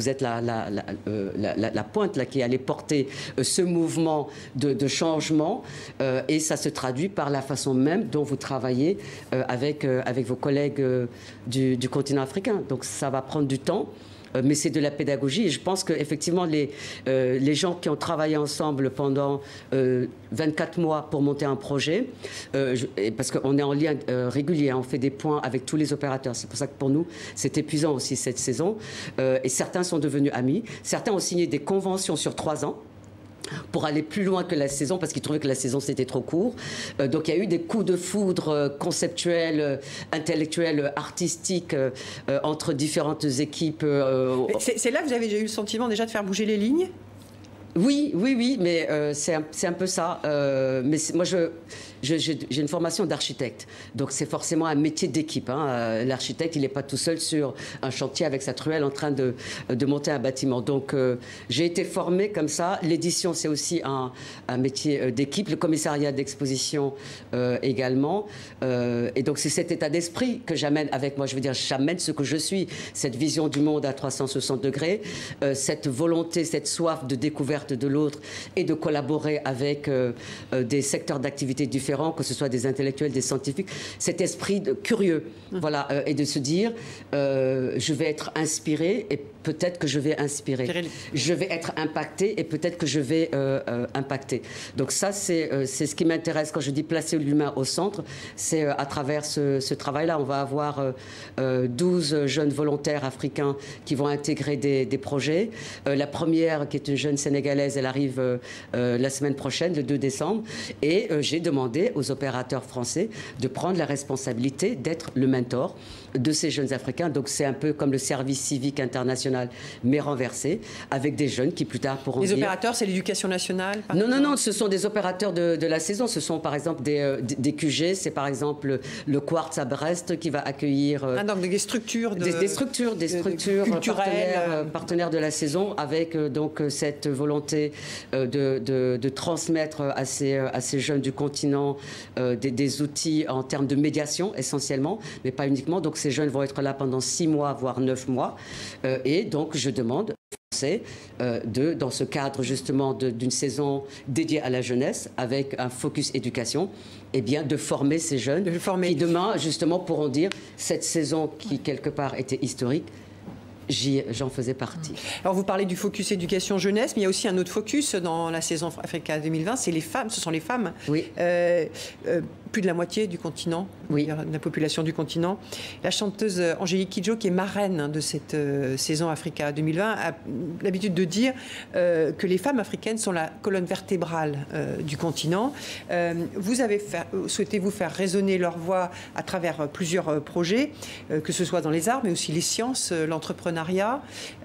la pointe là, qui allait porter ce mouvement de changement. Et ça se traduit par la façon même dont vous travaillez avec vos collègues du continent africain. Donc ça va prendre du temps. Mais c'est de la pédagogie et je pense qu'effectivement les gens qui ont travaillé ensemble pendant 24 mois pour monter un projet, parce qu'on est en lien régulier, on fait des points avec tous les opérateurs, c'est pour ça que pour nous c'est épuisant aussi cette saison, et certains sont devenus amis, certains ont signé des conventions sur 3 ans pour aller plus loin que la saison, parce qu'ils trouvaient que la saison c'était trop court. Donc il y a eu des coups de foudre conceptuels, intellectuels, artistiques entre différentes équipes. C'est là que vous avez déjà eu le sentiment déjà de faire bouger les lignes ? Oui, mais c'est un peu ça. Mais moi, j'ai une formation d'architecte, donc c'est forcément un métier d'équipe. Hein. L'architecte, il n'est pas tout seul sur un chantier avec sa truelle en train de monter un bâtiment. Donc, j'ai été formée comme ça. L'édition, c'est aussi un métier d'équipe. Le commissariat d'exposition également. Et donc, c'est cet état d'esprit que j'amène avec moi. Je veux dire, j'amène ce que je suis, cette vision du monde à 360 degrés, cette volonté, cette soif de découverte découverte de l'autre et de collaborer avec des secteurs d'activité différents, que ce soit des intellectuels, des scientifiques, cet esprit curieux, voilà, et de se dire, je vais être inspiré et peut-être que je vais inspirer. Je vais être impacté et peut-être que je vais impacter. Donc ça, c'est ce qui m'intéresse quand je dis placer l'humain au centre. C'est à travers ce travail-là, on va avoir 12 jeunes volontaires africains qui vont intégrer des projets. La première, qui est une jeune Sénégalaise, elle arrive la semaine prochaine, le 2 décembre. Et j'ai demandé aux opérateurs français de prendre la responsabilité d'être le mentor de ces jeunes Africains. Donc c'est un peu comme le service civique international, mais renversé, avec des jeunes qui plus tard pourront Les opérateurs, c'est l'éducation nationale? Non, ce sont des opérateurs de la saison. Ce sont par exemple des QG. C'est par exemple le Quartz à Brest qui va accueillir... donc des structures des structures partenaires de la saison, avec donc cette volonté de transmettre à ces jeunes du continent des outils en termes de médiation essentiellement, mais pas uniquement. Donc ces jeunes vont être là pendant 6 mois, voire 9 mois. Et donc je demande dans ce cadre justement d'une saison dédiée à la jeunesse, avec un focus éducation, eh bien de former ces jeunes qui demain justement pourront dire cette saison qui quelque part était historique, j'en faisais partie. Alors vous parlez du focus éducation jeunesse, mais il y a aussi un autre focus dans la saison Africa 2020, c'est les femmes. Ce sont les femmes. Oui. Plus de la moitié du continent, oui, de la population du continent. La chanteuse Angélique Kidjo, qui est marraine de cette saison Africa 2020, a l'habitude de dire que les femmes africaines sont la colonne vertébrale du continent. Souhaitez-vous faire résonner leur voix à travers plusieurs projets, que ce soit dans les arts, mais aussi les sciences, l'entrepreneuriat,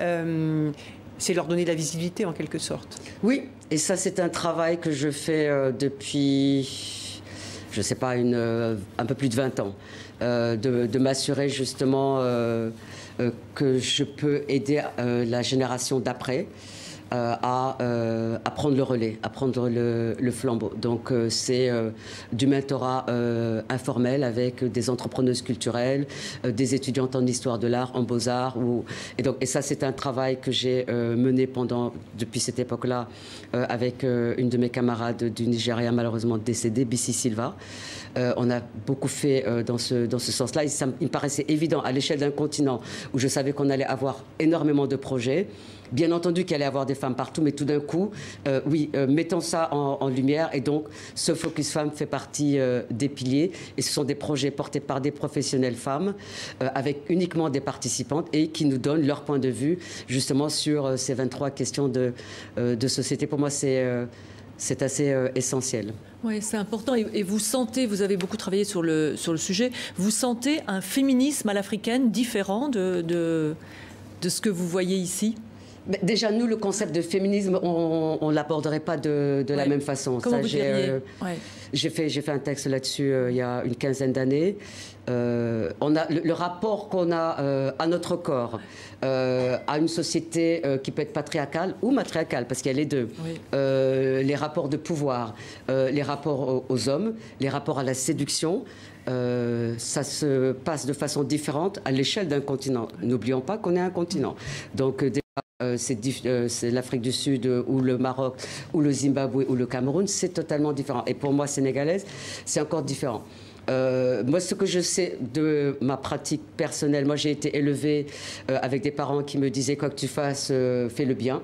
c'est leur donner de la visibilité en quelque sorte. Oui, et ça c'est un travail que je fais depuis... je ne sais pas, un peu plus de 20 ans, de m'assurer justement que je peux aider la génération d'après à prendre le relais, à prendre le flambeau. Donc c'est du mentorat informel avec des entrepreneuses culturelles, des étudiantes en histoire de l'art, en beaux-arts. Et ça, c'est un travail que j'ai mené depuis cette époque-là avec une de mes camarades du Nigeria, malheureusement décédée, Bisi Silva. On a beaucoup fait dans ce sens-là. Il me paraissait évident à l'échelle d'un continent où je savais qu'on allait avoir énormément de projets. Bien entendu qu'il allait y avoir des femmes partout, mais tout d'un coup, mettons ça en lumière. Et donc, ce Focus Femmes fait partie des piliers. Et ce sont des projets portés par des professionnelles femmes, avec uniquement des participantes, et qui nous donnent leur point de vue, justement, sur ces 23 questions de société. Pour moi, c'est assez essentiel. Oui, c'est important. Et vous sentez, vous avez beaucoup travaillé sur le sujet, vous sentez un féminisme à l'africaine différent de ce que vous voyez ici? Déjà, nous, le concept de féminisme, on ne l'aborderait pas de la même façon. Comment vous diriez? J'ai fait un texte là-dessus il y a une quinzaine d'années. On a le rapport qu'on a à notre corps, à une société qui peut être patriarcale ou matriarcale, parce qu'il y a les deux. Oui. Les rapports de pouvoir, les rapports aux hommes, les rapports à la séduction. Ça se passe de façon différente à l'échelle d'un continent. N'oublions pas qu'on est un continent. Donc, c'est l'Afrique du Sud ou le Maroc ou le Zimbabwe ou le Cameroun, c'est totalement différent. Et pour moi, sénégalaise, c'est encore différent. Moi, ce que je sais de ma pratique personnelle, moi j'ai été élevée avec des parents qui me disaient quoi que tu fasses, fais le bien.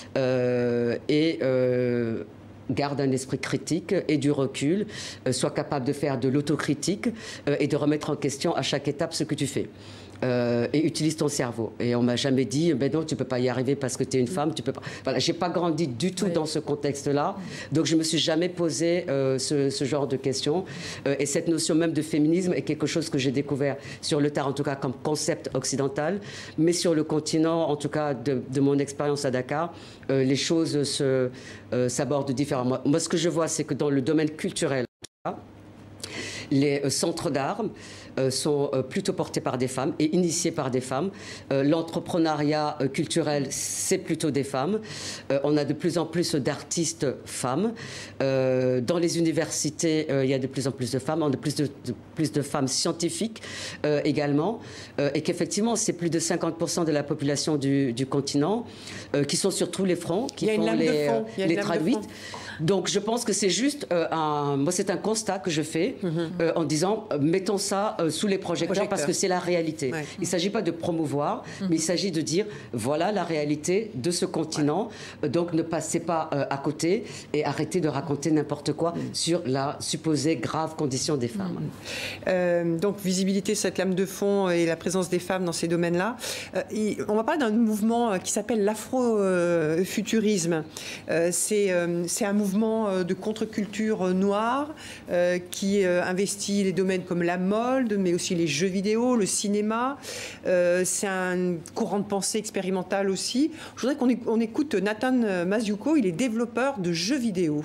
Garde un esprit critique et du recul, sois capable de faire de l'autocritique et de remettre en question à chaque étape ce que tu fais. Et utilise ton cerveau. Et on m'a jamais dit, ben non, tu peux pas y arriver parce que tu es une femme, tu peux pas. Voilà, j'ai pas grandi du tout dans ce contexte-là, donc je me suis jamais posé ce genre de questions. Et cette notion même de féminisme est quelque chose que j'ai découvert sur le tard, en tout cas comme concept occidental, mais sur le continent, en tout cas de mon expérience à Dakar, les choses s'abordent différemment. Moi, ce que je vois, c'est que dans le domaine culturel, Les centres d'art sont plutôt portés par des femmes et initiés par des femmes. L'entrepreneuriat culturel, c'est plutôt des femmes. On a de plus en plus d'artistes femmes. Dans les universités, il y a de plus en plus de femmes. On a plus de femmes scientifiques également. Et qu'effectivement, c'est plus de 50% de la population du continent qui sont sur tous les fronts, qui font les traduites. Donc je pense que c'est juste moi c'est un constat que je fais en disant mettons ça sous les projecteurs parce que c'est la réalité. Ouais. Il ne s'agit pas de promouvoir, mais il s'agit de dire voilà la réalité de ce continent. Donc ne passez pas à côté et arrêtez de raconter n'importe quoi sur la supposée grave condition des femmes. Donc visibilité, cette lame de fond et la présence des femmes dans ces domaines-là. On va parler d'un mouvement qui s'appelle l'afrofuturisme. C'est un mouvement de contre-culture noire qui investit les domaines comme la mode, mais aussi les jeux vidéo, le cinéma. C'est un courant de pensée expérimental aussi. Je voudrais qu'on écoute Nathan Mazzucco, il est développeur de jeux vidéo.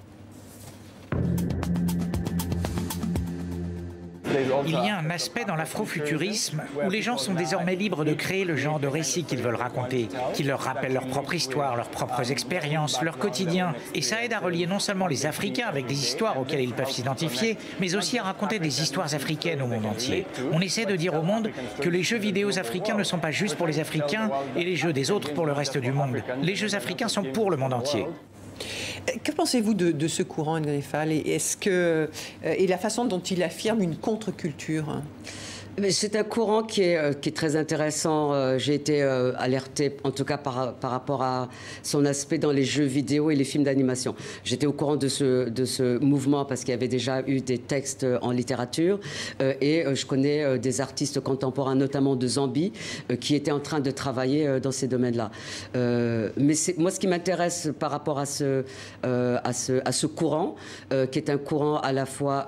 Il y a un aspect dans l'afrofuturisme où les gens sont désormais libres de créer le genre de récits qu'ils veulent raconter, qui leur rappellent leur propre histoire, leurs propres expériences, leur quotidien. Et ça aide à relier non seulement les Africains avec des histoires auxquelles ils peuvent s'identifier, mais aussi à raconter des histoires africaines au monde entier. On essaie de dire au monde que les jeux vidéo africains ne sont pas juste pour les Africains et les jeux des autres pour le reste du monde. Les jeux africains sont pour le monde entier. Que pensez-vous de ce courant, Ngonefal, et la façon dont il affirme une contre-culture ? C'est un courant qui est très intéressant. J'ai été alertée, en tout cas par rapport à son aspect dans les jeux vidéo et les films d'animation. J'étais au courant de ce mouvement parce qu'il y avait déjà eu des textes en littérature et je connais des artistes contemporains, notamment de Zambie, qui étaient en train de travailler dans ces domaines-là. Mais moi, ce qui m'intéresse par rapport à ce courant, qui est un courant à la fois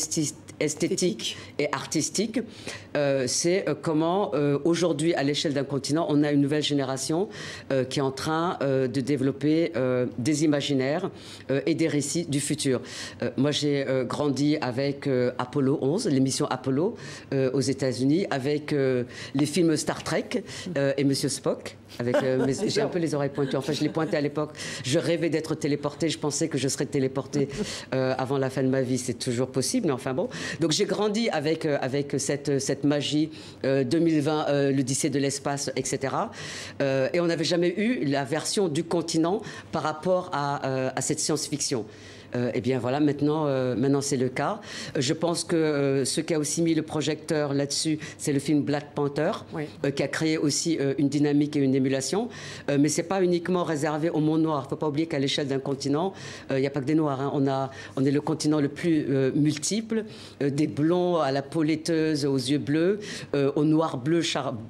esthétique et artistique, c'est comment aujourd'hui à l'échelle d'un continent on a une nouvelle génération qui est en train de développer des imaginaires et des récits du futur. Moi j'ai grandi avec Apollo 11, l'émission Apollo aux États-Unis, avec les films Star Trek et Monsieur Spock. J'ai un peu les oreilles pointues. Enfin, je les pointais à l'époque. Je rêvais d'être téléportée. Je pensais que je serais téléportée avant la fin de ma vie. C'est toujours possible, mais enfin bon. Donc j'ai grandi avec cette magie 2020, l'Odyssée de l'espace, etc. Et on n'avait jamais eu la version du continent par rapport à cette science-fiction. Eh bien voilà, maintenant c'est le cas. Je pense que ce qui a aussi mis le projecteur là-dessus, c'est le film Black Panther, oui. Qui a créé aussi une dynamique et une émulation. Mais c'est pas uniquement réservé au monde noir. Il ne faut pas oublier qu'à l'échelle d'un continent, il n'y a pas que des noirs. Hein. On est le continent le plus multiple, des blonds à la peau laiteuse, aux yeux bleus, au noir bleu,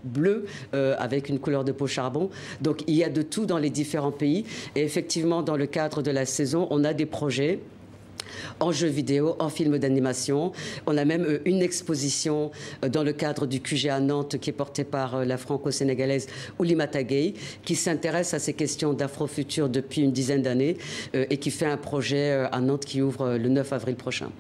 avec une couleur de peau charbon. Donc il y a de tout dans les différents pays. Et effectivement, dans le cadre de la saison, on a des projets en jeux vidéo, en films d'animation. On a même une exposition dans le cadre du QG à Nantes qui est portée par la franco-sénégalaise Oulimata Gueye, qui s'intéresse à ces questions d'afrofutur depuis une dizaine d'années et qui fait un projet à Nantes qui ouvre le 9 avril prochain.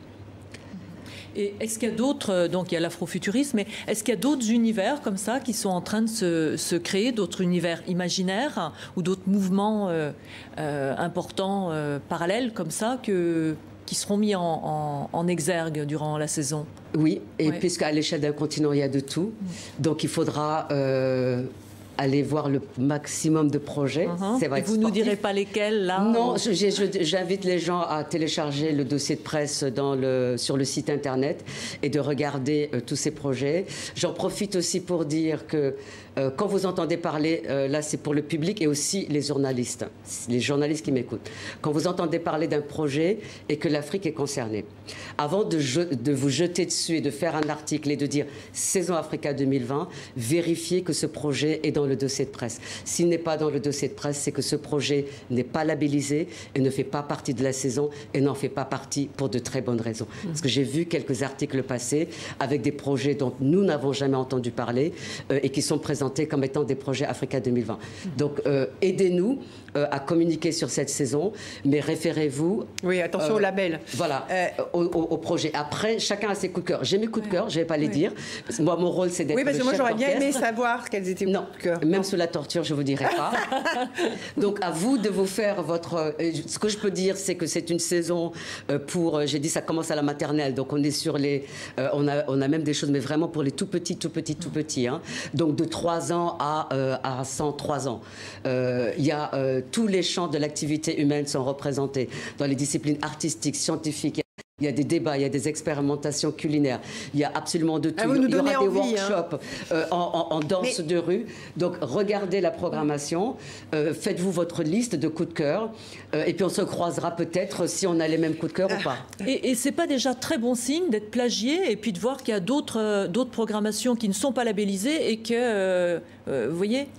Et est-ce qu'il y a d'autres, donc il y a l'afrofuturisme, mais est-ce qu'il y a d'autres univers comme ça qui sont en train de se créer, d'autres univers imaginaires ou d'autres mouvements importants, parallèles comme ça, qui seront mis en exergue durant la saison? Oui, et puisqu'à l'échelle d'un continent, il y a de tout, donc il faudra aller voir le maximum de projets. Et vous ne nous direz pas lesquels, là? Non, j'invite les gens à télécharger le dossier de presse sur le site internet et de regarder tous ces projets. J'en profite aussi pour dire que quand vous entendez parler, là c'est pour le public et aussi les journalistes qui m'écoutent. Quand vous entendez parler d'un projet et que l'Afrique est concernée, avant de vous jeter dessus et de faire un article et de dire Saison Africa 2020, vérifiez que ce projet est dans le dossier de presse. S'il n'est pas dans le dossier de presse, c'est que ce projet n'est pas labellisé et ne fait pas partie de la saison et n'en fait pas partie pour de très bonnes raisons. Parce que j'ai vu quelques articles passer avec des projets dont nous n'avons jamais entendu parler et qui sont présentés présentés comme étant des projets Africa 2020. Donc, aidez-nous à communiquer sur cette saison, mais référez-vous... Oui, attention au label. Voilà, au projet. Après, chacun a ses coups de cœur. J'ai mes coups de cœur, je ne vais pas les dire. Moi, mon rôle, c'est d'être le chef d'orchestre. Oui, parce que moi, j'aurais bien aimé savoir quels étaient vos coups de cœur. Même sous la torture, je ne vous dirai pas. Donc, à vous de vous faire votre... Ce que je peux dire, c'est que c'est une saison pour... J'ai dit, ça commence à la maternelle, donc on est sur les... on a même des choses, mais vraiment pour les tout petits. Hein. Donc, de 3 ans à 103 ans. Il y a... tous les champs de l'activité humaine sont représentés dans les disciplines artistiques, scientifiques. Il y a des débats, il y a des expérimentations culinaires, il y a absolument de tout. Il y aura des workshops en danse de rue. Donc, regardez la programmation, faites-vous votre liste de coups de cœur, et puis on se croisera peut-être si on a les mêmes coups de cœur ou pas. Et c'est pas déjà très bon signe d'être plagié et puis de voir qu'il y a d'autres programmations qui ne sont pas labellisées et que, vous voyez,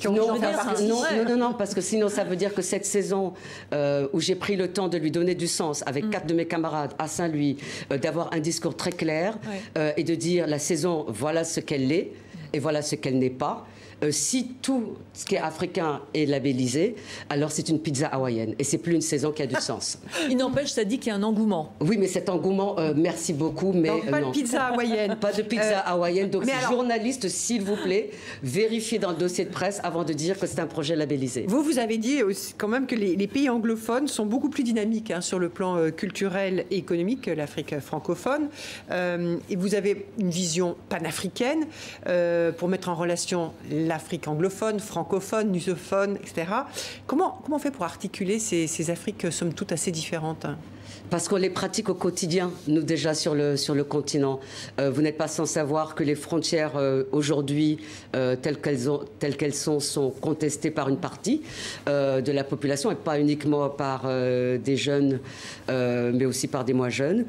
non, parce que sinon ça veut dire que cette saison où j'ai pris le temps de lui donner du sens avec 4 de mes camarades à Saint-Louis, d'avoir un discours très clair et de dire la saison, voilà ce qu'elle est et voilà ce qu'elle n'est pas. Si tout ce qui est africain est labellisé, alors c'est une pizza hawaïenne. Et c'est plus une saison qui a du sens. Il n'empêche, ça dit qu'il y a un engouement. Oui, mais cet engouement, merci beaucoup, mais donc, pas de pizza hawaïenne. Pas de pizza hawaïenne. Donc, journalistes, s'il vous plaît, vérifiez dans le dossier de presse avant de dire que c'est un projet labellisé. Vous avez dit aussi, quand même que les pays anglophones sont beaucoup plus dynamiques sur le plan culturel et économique que l'Afrique francophone. Et vous avez une vision panafricaine pour mettre en relation l'Afrique anglophone, francophone, lusophone, etc. Comment on fait pour articuler ces Afriques, somme toute, assez différentes ? Parce qu'on les pratique au quotidien, nous déjà sur le continent. Vous n'êtes pas sans savoir que les frontières aujourd'hui, telles qu'elles sont contestées par une partie de la population et pas uniquement par des jeunes, mais aussi par des moins jeunes.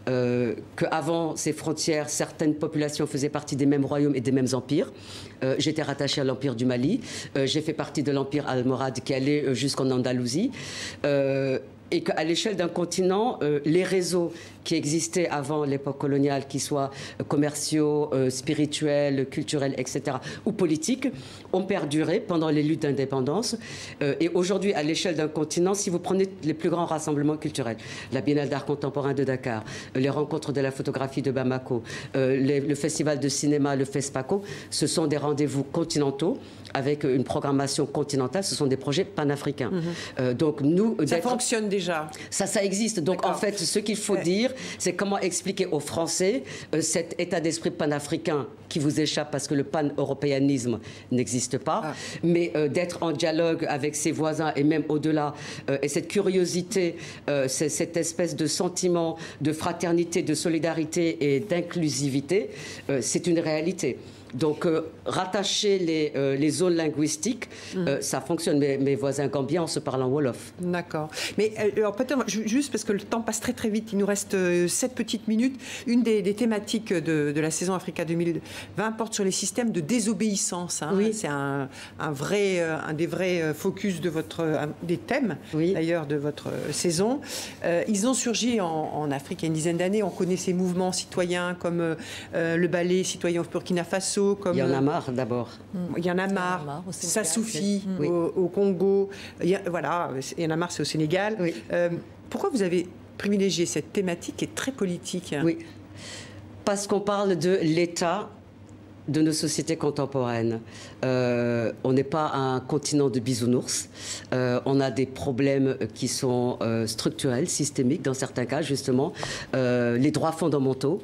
Qu'avant ces frontières, certaines populations faisaient partie des mêmes royaumes et des mêmes empires. J'étais rattachée à l'Empire du Mali. J'ai fait partie de l'Empire almohade qui allait jusqu'en Andalousie. Et qu'à l'échelle d'un continent, les réseaux qui existaient avant l'époque coloniale, qu'ils soient commerciaux, spirituels, culturels, etc., ou politiques, ont perduré pendant les luttes d'indépendance. Et aujourd'hui, à l'échelle d'un continent, si vous prenez les plus grands rassemblements culturels, la Biennale d'art contemporain de Dakar, les rencontres de la photographie de Bamako, le festival de cinéma, le FESPACO, ce sont des rendez-vous continentaux avec une programmation continentale, ce sont des projets panafricains. Donc nous, ça fonctionne déjà. Ça existe. Donc en fait, ce qu'il faut dire, c'est comment expliquer aux Français cet état d'esprit panafricain qui vous échappe parce que le pan-européanisme n'existe pas, mais d'être en dialogue avec ses voisins et même au-delà, et cette curiosité, cette espèce de sentiment de fraternité, de solidarité et d'inclusivité, c'est une réalité. Donc, rattacher les zones linguistiques, ça fonctionne. Mes voisins gambiens, on se parle en Wolof. D'accord. Mais alors, peut-être, juste parce que le temps passe très très vite, il nous reste 7 petites minutes. Une des thématiques de la saison Africa 2020 porte sur les systèmes de désobéissance. Oui. C'est un des vrais focus de des thèmes, d'ailleurs, de votre saison. Ils ont surgi en Afrique il y a une dizaine d'années. On connaît ces mouvements citoyens comme le ballet citoyen au Burkina Faso. Il y en a marre d'abord. Il y en a marre, ça suffit au Congo. Il y en a marre, c'est au Sénégal. Oui. Pourquoi vous avez privilégié cette thématique qui est très politique ? Oui, parce qu'on parle de l'État de nos sociétés contemporaines. On n'est pas un continent de bisounours. On a des problèmes qui sont structurels, systémiques, dans certains cas, justement. Les droits fondamentaux,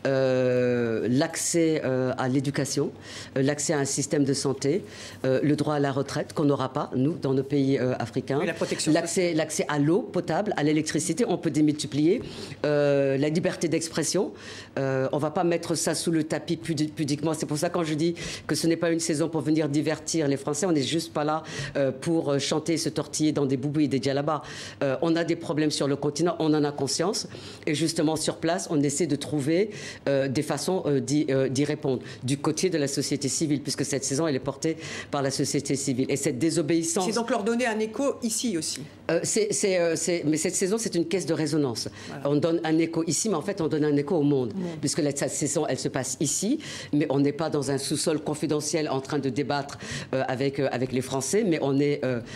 l'accès à l'éducation, l'accès à un système de santé, le droit à la retraite, qu'on n'aura pas, nous, dans nos pays africains. Et la protection l'accès à l'eau potable, à l'électricité, on peut démultiplier. La liberté d'expression, on ne va pas mettre ça sous le tapis pudiquement. C'est pour ça quand je dis que ce n'est pas une saison pour venir divertir les Français, on n'est juste pas là pour chanter et se tortiller dans des boubous et des djellabas. On a des problèmes sur le continent, on en a conscience. Et justement, sur place, on essaie de trouver des façons d'y répondre. Du côté de la société civile, puisque cette saison, elle est portée par la société civile. Et cette désobéissance... C'est donc leur donner un écho ici aussi. Mais cette saison, c'est une caisse de résonance. Voilà. On donne un écho ici, mais en fait, on donne un écho au monde. Puisque cette saison, elle se passe ici, mais on n'est pas dans un sous-sol confidentiel en train de débattre avec les Français, mais on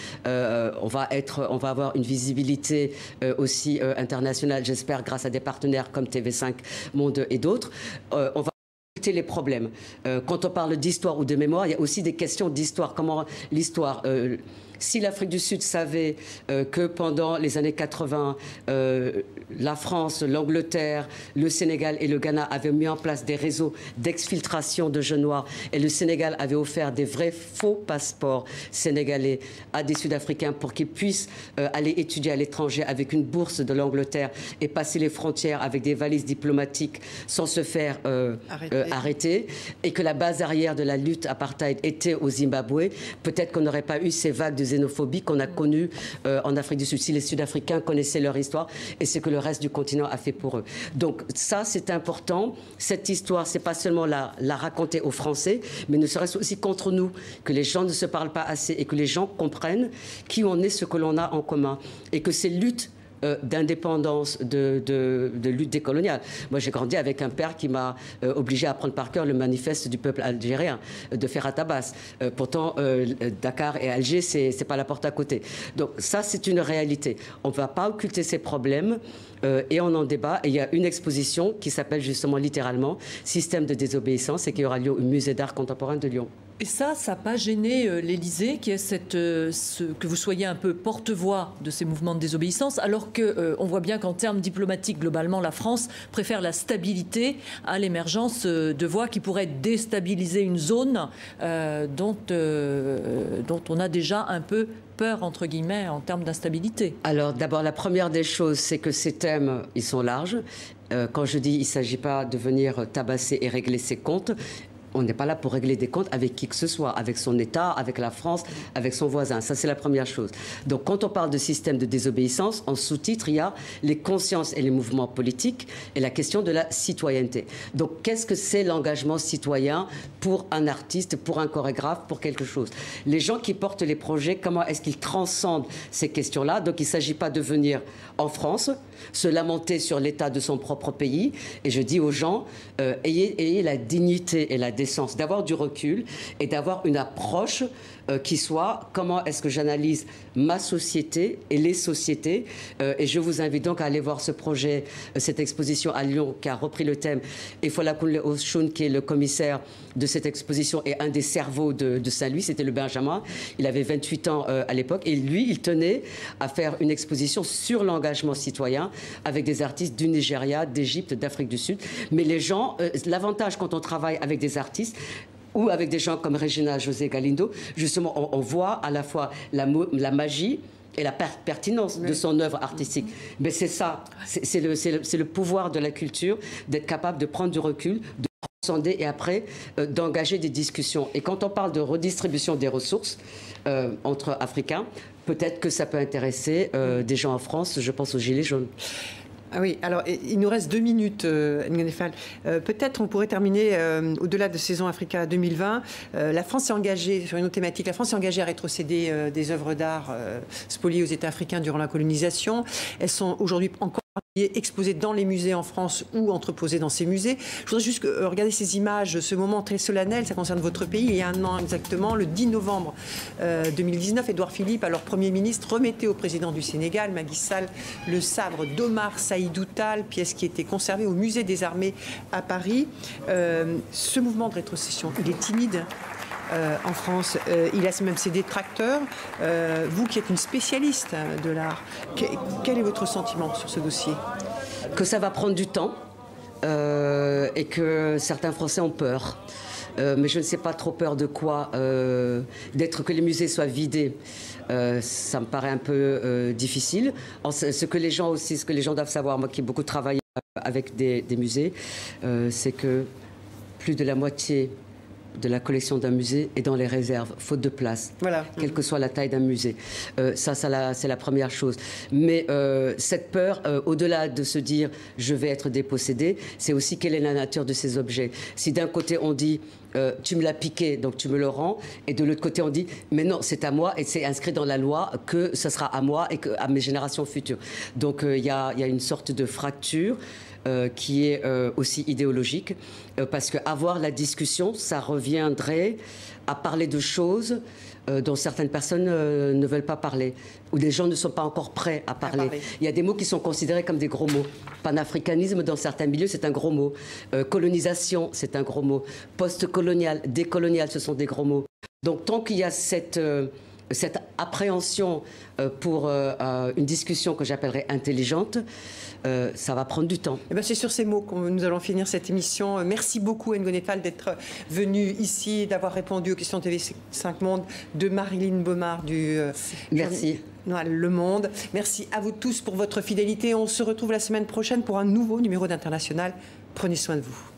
va avoir une visibilité aussi internationale, j'espère, grâce à des partenaires comme TV5 Monde et d'autres. On va les problèmes. Quand on parle d'histoire ou de mémoire, il y a aussi des questions d'histoire. Comment l'histoire... Si l'Afrique du Sud savait que pendant les années 80, la France, l'Angleterre, le Sénégal et le Ghana avaient mis en place des réseaux d'exfiltration de jeunes noirs et le Sénégal avait offert des vrais faux passeports sénégalais à des Sud-Africains pour qu'ils puissent aller étudier à l'étranger avec une bourse de l'Angleterre et passer les frontières avec des valises diplomatiques sans se faire arrêter, et que la base arrière de la lutte apartheid était au Zimbabwe, peut-être qu'on n'aurait pas eu ces vagues de xénophobie qu'on a connues en Afrique du Sud, si les Sud-Africains connaissaient leur histoire et ce que le reste du continent a fait pour eux. Donc ça, c'est important. Cette histoire, c'est pas seulement la raconter aux Français, mais ne serait-ce aussi contre nous, que les gens ne se parlent pas assez et que les gens comprennent qui on est, ce que l'on a en commun, et que ces luttes d'indépendance, de lutte décoloniale. Moi, j'ai grandi avec un père qui m'a obligé à apprendre par cœur le manifeste du peuple algérien de Ferhat Abbas. Pourtant, Dakar et Alger, c'est pas la porte à côté. Donc ça, c'est une réalité. On ne va pas occulter ces problèmes et on en débat. Et il y a une exposition qui s'appelle justement littéralement « Système de désobéissance » et qui aura lieu au Musée d'art contemporain de Lyon. Et ça n'a pas gêné l'Élysée, qui est que vous soyez un peu porte-voix de ces mouvements de désobéissance, alors qu'on voit bien qu'en termes diplomatiques, globalement, la France préfère la stabilité à l'émergence de voix qui pourraient déstabiliser une zone dont on a déjà un peu peur, entre guillemets, en termes d'instabilité. Alors, d'abord, la première des choses, c'est que ces thèmes, ils sont larges. Quand je dis qu'il ne s'agit pas de venir tabasser et régler ses comptes, on n'est pas là pour régler des comptes avec qui que ce soit, avec son État, avec la France, avec son voisin. Ça, c'est la première chose. Donc, quand on parle de système de désobéissance, en sous-titre, il y a les consciences et les mouvements politiques et la question de la citoyenneté. Donc, qu'est-ce que c'est l'engagement citoyen pour un artiste, pour un chorégraphe, pour quelque chose? Les gens qui portent les projets, comment est-ce qu'ils transcendent ces questions-là? Donc, il ne s'agit pas de venir en France, se lamenter sur l'état de son propre pays. Et je dis aux gens, ayez la dignité et la décence d'avoir du recul et d'avoir une approche qui soit comment est-ce que j'analyse ma société et les sociétés. Et je vous invite donc à aller voir ce projet, cette exposition à Lyon qui a repris le thème. Et Folakunle Oshun, qui est le commissaire de cette exposition et un des cerveaux de Saint-Louis, c'était le Benjamin. Il avait 28 ans à l'époque et lui, il tenait à faire une exposition sur l'engagement citoyen avec des artistes du Nigeria, d'Égypte, d'Afrique du Sud. Mais les gens, l'avantage quand on travaille avec des artistes, ou avec des gens comme Regina José Galindo, justement, on voit à la fois la magie et la pertinence de son œuvre artistique. Mais c'est ça, c'est le pouvoir de la culture, d'être capable de prendre du recul, de transcender et après d'engager des discussions. Et quand on parle de redistribution des ressources entre Africains, peut-être que ça peut intéresser des gens en France, je pense aux Gilets jaunes. Ah oui, alors il nous reste 2 minutes, Ngone Fall. Peut-être on pourrait terminer au-delà de Saison Africa 2020. La France s'est engagée sur une autre thématique. La France s'est engagée à rétrocéder des œuvres d'art spoliées aux États africains durant la colonisation. Elles sont aujourd'hui encore exposées dans les musées en France ou entreposées dans ces musées. Je voudrais juste regarder ces images, ce moment très solennel, ça concerne votre pays. Il y a un an exactement, le 10 novembre 2019, Édouard Philippe, alors Premier ministre, remettait au président du Sénégal, Macky Sall, le sabre d'Omar Saïdou Tall, pièce qui était conservée au musée des armées à Paris. Ce mouvement de rétrocession, il est timide en France, il a même ses détracteurs. Vous qui êtes une spécialiste de l'art, quel est votre sentiment sur ce dossier? Que ça va prendre du temps et que certains Français ont peur. Mais je ne sais pas trop peur de quoi. Que les musées soient vidés, ça me paraît un peu difficile. Ce que les gens doivent savoir, moi qui ai beaucoup travaillé avec des musées, c'est que plus de la moitié de la collection d'un musée est dans les réserves, faute de place, quelle que soit la taille d'un musée. Ça c'est la première chose. Mais cette peur, au-delà de se dire « je vais être dépossédé », c'est aussi quelle est la nature de ces objets. Si d'un côté on dit tu me l'as piqué, donc tu me le rends. Et de l'autre côté, on dit, mais non, c'est à moi et c'est inscrit dans la loi que ce sera à moi et à mes générations futures. Donc il y a une sorte de fracture qui est aussi idéologique, parce qu'avoir la discussion, ça reviendrait à parler de choses dont certaines personnes ne veulent pas parler, où des gens ne sont pas encore prêts à parler. Il y a des mots qui sont considérés comme des gros mots. Panafricanisme, dans certains milieux, c'est un gros mot. Colonisation, c'est un gros mot. Post-colonial, décolonial, ce sont des gros mots. Donc tant qu'il y a cette appréhension pour une discussion que j'appellerais intelligente, ça va prendre du temps. C'est sur ces mots que nous allons finir cette émission. Merci beaucoup, Ngoné Fall, d'être venue ici, d'avoir répondu aux questions TV5 Monde de Marilyn Baumard du Merci. Le Monde. Merci à vous tous pour votre fidélité. On se retrouve la semaine prochaine pour un nouveau numéro d'International. Prenez soin de vous.